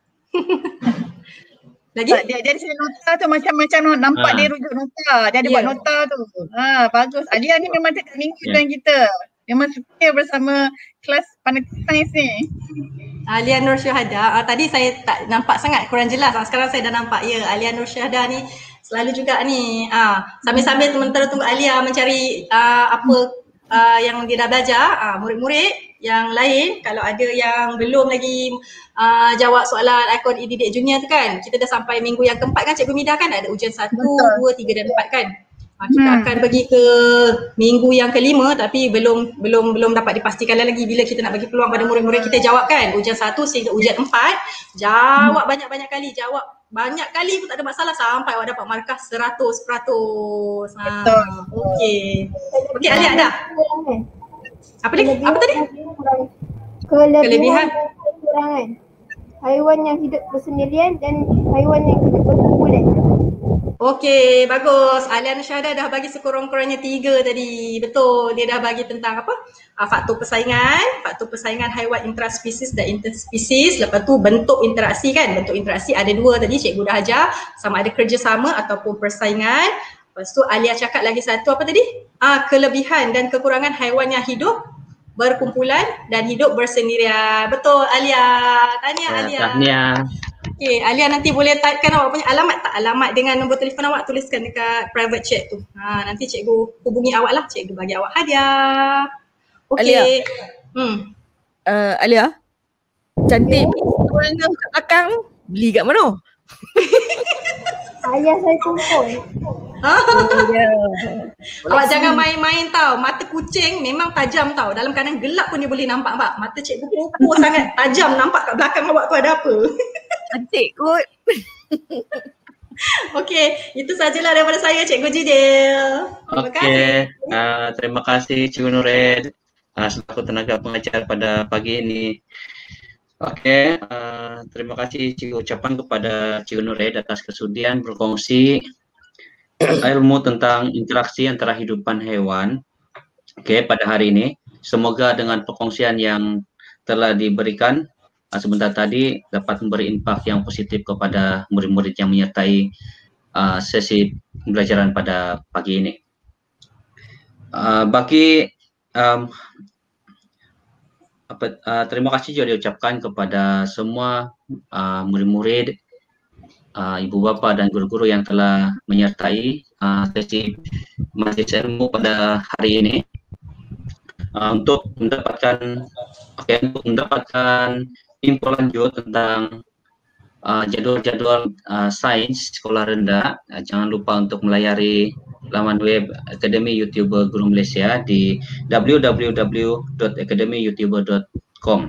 Lagi? Dia ada nota tu macam nampak dia rujuk nota. Dia ada buat nota tu. Bagus. Alia ni memang dekat minggu dengan kita. Memang setia bersama kelas Pandai Sains ni. Alia Nur Syuhada. Tadi saya tak nampak sangat, kurang jelas. Sekarang saya dah nampak. Ya, Alia Nur Syuhada ni selalu juga ni. Sambil-sambil sementara tunggu Alia mencari yang dia dah belajar, murid-murid yang lain kalau ada yang belum lagi jawab soalan Icon e-Didik Junior tu kan, kita dah sampai minggu yang keempat kan Cikgu Mida kan, ada ujian 1, 2, 3 dan 4 kan. Kita akan pergi ke minggu yang kelima tapi belum dapat dipastikan lagi bila kita nak bagi peluang pada murid-murid kita jawab kan. Ujian 1 sehingga ujian 4, jawab banyak-banyak kali, jawab banyak kali pun tak ada masalah sampai awak dapat markah 100%. Betul. Okey. Okey Alia dah. Apa tadi? Kelebihan dan kekurangan haiwan yang hidup bersendirian dan haiwan yang hidup berkumpulan. Okey, bagus. Alia Nur Syuhada dah bagi sekurang-kurangnya 3 tadi. Betul, dia dah bagi tentang apa? Faktor persaingan haiwan intraspesies dan interspesies. Lepas tu bentuk interaksi kan. Bentuk interaksi ada 2 tadi cikgu dah ajar. Sama ada kerjasama ataupun persaingan. Lepas tu Alia cakap lagi satu apa tadi? Kelebihan dan kekurangan haiwan yang hidup berkumpulan dan hidup bersendirian. Betul Alia. Tahniah Alia. Tahniah. Okey, Alia nanti boleh typekan awak punya alamat tak? Alamat dengan nombor telefon awak, tuliskan dekat private chat tu. Nanti cikgu hubungi awak lah, cikgu bagi awak hadiah. Okey. Alia, cantik warna kat belakang beli kat mana? Ayah saya kumpul. Awak jangan main-main tau. Mata kucing memang tajam tau. Dalam keadaan gelap pun dia boleh nampak. Mata cikgu pupuk sangat tajam, nampak kat belakang awak tu ada apa. Cantik kot. Okey, itu sajalah daripada saya Cikgu Jidil. Terima kasih. Terima kasih Cikgu Nurid selaku tenaga pengajar pada pagi ini. Okey, terima kasih Cikgu ucapan kepada Cikgu Nurid atas kesudian berkongsi ilmu tentang interaksi antara hidupan hewan. Okey, pada hari ini semoga dengan perkongsian yang telah diberikan sebentar tadi dapat memberi impak yang positif kepada murid-murid yang menyertai sesi pembelajaran pada pagi ini. Terima kasih juga diucapkan kepada semua murid-murid, ibu bapa dan guru-guru yang telah menyertai sesi majelis ilmu pada hari ini untuk mendapatkan info lanjut tentang jadual-jadual sains sekolah rendah. Jangan lupa untuk melayari laman web Akademi YouTuber Guru Malaysia di www.akademiyoutuber.com.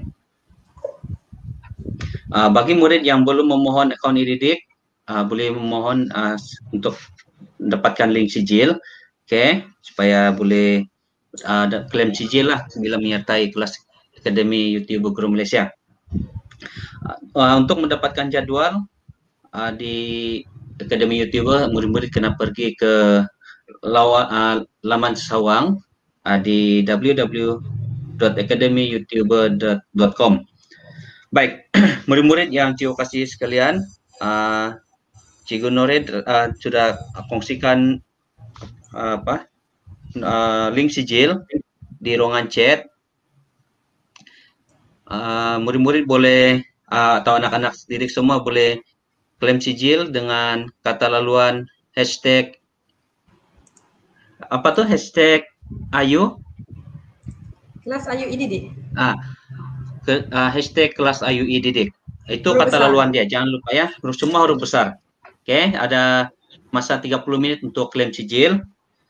Bagi murid yang belum memohon akaun e-Didik, boleh memohon untuk mendapatkan link sijil, supaya boleh klaim sijil lah bila menyertai kelas Akademi YouTuber Guru Malaysia. Untuk mendapatkan jadual di Akademi YouTuber, murid-murid kena pergi ke laman sawang di www.akademiyoutuber.com. Baik, murid-murid yang cikgu kasih sekalian, Cikgu Nurid sudah kongsikan link sijil di ruangan chat. Murid-murid boleh atau anak-anak didik semua boleh klaim sijil dengan kata laluan hashtag Ayu Kelas Ayu e-Didik. Hashtag Kelas Ayu e-Didik. Itu huruf kata besar. Laluan dia, jangan lupa ya, semua huruf besar. Ada masa 30 menit untuk klaim sijil.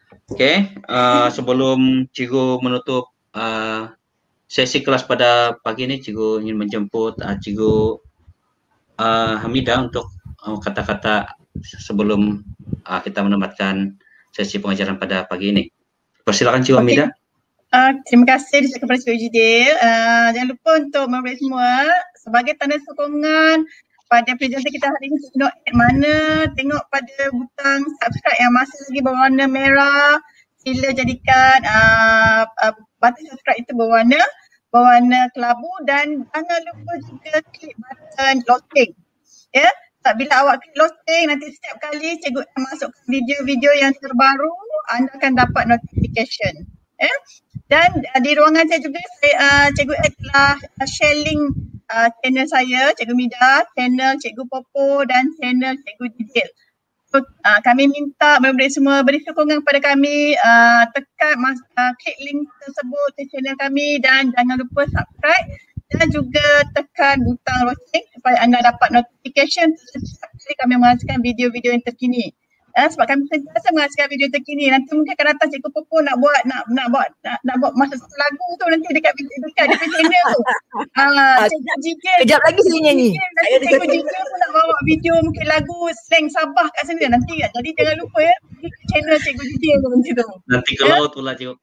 Sebelum cikgu menutup sesi kelas pada pagi ini, cikgu ingin menjemput Cikgu Hamidah untuk kata-kata sebelum kita menamatkan sesi pengajaran pada pagi ini. Persilakan Cikgu Hamidah. Terima kasih kepada Cikgu Jidil. Jangan lupa untuk murid semua sebagai tanda sokongan pada presenter kita hari ini, Cikgu Nur Ed mana, tengok pada butang subscribe yang masih lagi berwarna merah, sila jadikan butang subscribe itu berwarna kelabu, dan jangan lupa juga klik button lonceng. Ya, bila awak klik lonceng, nanti setiap kali Cikgu Ed masukkan video-video yang terbaru, anda akan dapat notification. Ya. Dan di ruangan saya juga Cikgu Ed telah share link channel saya, Cikgu Mida, channel Cikgu Popo dan channel Cikgu Jidil. So, kami minta murid-murid semua beri sokongan kepada kami, tekan klik link tersebut di channel kami, dan jangan lupa subscribe dan juga tekan butang lonceng supaya anda dapat notification setiap kali kami menghasilkan video-video yang terkini. Sebab kami sentiasa menghasilkan video terkini. Nanti mungkin akan datang Cikgu Popo nak buat masa satu lagu tu nanti dekat channel tu. Cikgu Jidil. Kejap lagi saya nyanyi. Cikgu Jidil pun nak bawa video mungkin lagu slang Sabah kat sana nanti. Jadi jangan lupa ya, pergi ke channel Cikgu Jidil tu nanti tu. Nanti kalau tu lah Cikgu.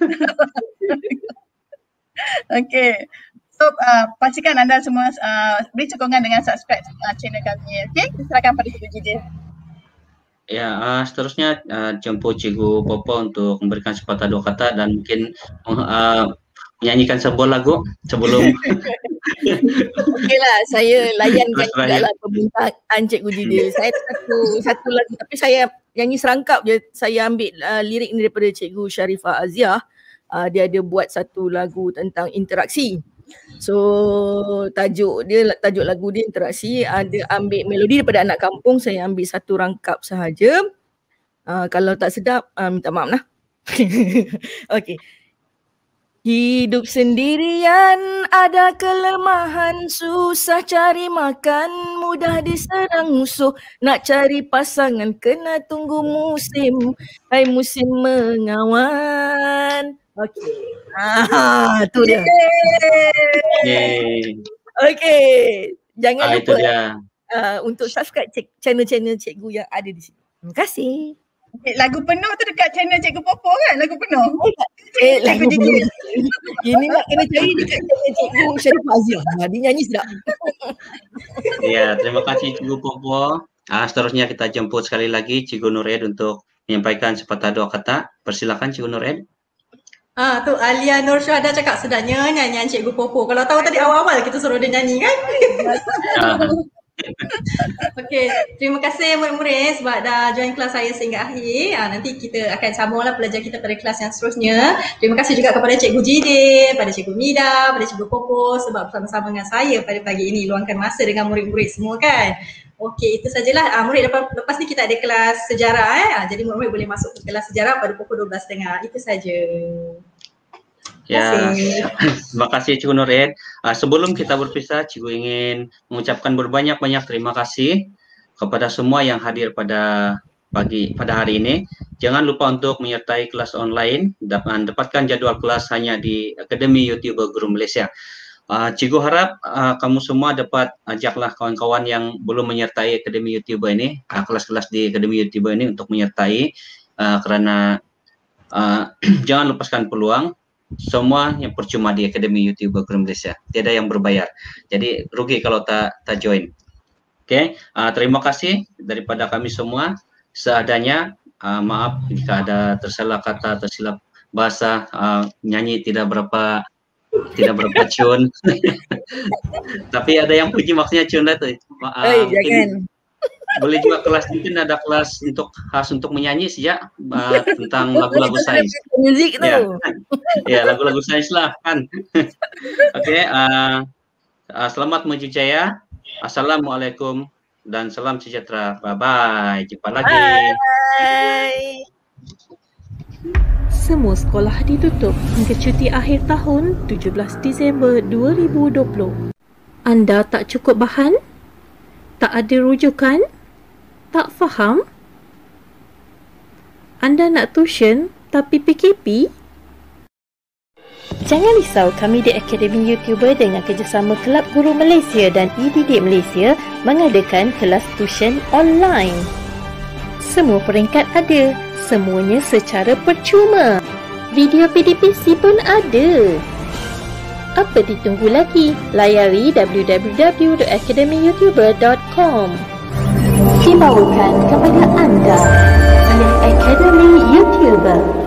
Okay. So pastikan anda semua beri sokongan dengan subscribe channel kami. Okay, silakan pada Cikgu Jidil. Ya, seterusnya jemput Cikgu Popo untuk memberikan sepatah dua kata dan mungkin menyanyikan sebuah lagu sebelum. Okeylah, saya layankan segala permintaan Cikgu Jidil. Saya satu lagu, tapi saya nyanyi serangkap je. Saya ambil lirik ni daripada Cikgu Sharifah Aziah. Dia ada buat satu lagu tentang interaksi. So tajuk lagu dia interaksi, ada ambil melodi daripada Anak Kampung, saya ambil satu rangkap sahaja. Kalau tak sedap minta maaf lah. Okey. Hidup sendirian ada kelemahan, susah cari makan, mudah diserang musuh, nak cari pasangan kena tunggu musim, hai musim mengawan. Okey. Tu dia. Okey. Jangan lupa untuk subscribe channel-channel cikgu yang ada di sini. Terima kasih. Lagu penuh tu dekat channel Cikgu Popo kan? Lagu penuh? Lagu penuh. Ini nak kena cari dekat channel Cikgu Sharifah Aziah. Dia nyanyi sedap. Ya, terima kasih Cikgu Popo. Seterusnya kita jemput sekali lagi Cikgu Nur Ed untuk menyampaikan sepatah dua kata. Persilakan Cikgu Nur Ed. Tu Alia Nur Syuhada cakap sedapnya nyanyian Cikgu Popo. Kalau tahu tadi awal-awal kita suruh dia nyanyi kan? Okey, terima kasih murid-murid sebab dah join kelas saya sehingga akhir. Nanti kita akan sambunglah pelajar kita pada kelas yang seterusnya. Terima kasih juga kepada Cikgu Jidil, pada Cikgu Mida, pada Cikgu Popo sebab bersama-sama dengan saya pada pagi ini luangkan masa dengan murid-murid semua kan. Okey, itu sajalah. Murid lepas ni kita ada kelas sejarah Jadi murid-murid boleh masuk ke kelas sejarah pada pukul 12.30. Itu saja. Ya, terima kasih Cikgu Nur Ed. Sebelum kita berpisah, Cikgu ingin mengucapkan berbanyak-banyak terima kasih kepada semua yang hadir pada hari ini. Jangan lupa untuk menyertai kelas online dan dapatkan jadual kelas hanya di Akademi YouTuber Guru Malaysia. Cikgu harap kamu semua dapat ajaklah kawan-kawan yang belum menyertai Akademi YouTuber ini, kelas-kelas di Akademi YouTuber ini untuk menyertai karena jangan lepaskan peluang. Semua yang percuma di Akademi YouTuber Guru Malaysia, tiada yang berbayar. Jadi rugi kalau tak join. Okey, terima kasih daripada kami semua. Seadanya, maaf jika ada tersalah kata, tersilap bahasa, nyanyi tidak berapa cun. Tapi ada yang puji maksudnya cun lah tu. Jangan. Boleh juga kelas mungkin ada kelas khas untuk menyanyi sejak tentang lagu-lagu sains. Musik tu. Ya, lagu-lagu sains lah kan. Okey, selamat menuju jaya. Assalamualaikum dan salam sejahtera. Bye bye. Jumpa lagi. Bye. Semua sekolah ditutup hingga cuti akhir tahun 17 Disember 2020. Anda tak cukup bahan? Tak ada rujukan? Tak faham? Anda nak tuition tapi PKP? Jangan risau, kami di Akademi YouTuber dengan kerjasama Kelab Guru Malaysia dan e-Didik Malaysia mengadakan kelas tuition online. Semua peringkat ada, semuanya secara percuma. Video PDPC pun ada. Apa Apa ditunggu lagi? Layari www.academyyoutuber.com. Dibawakan kepada anda oleh Academy YouTuber.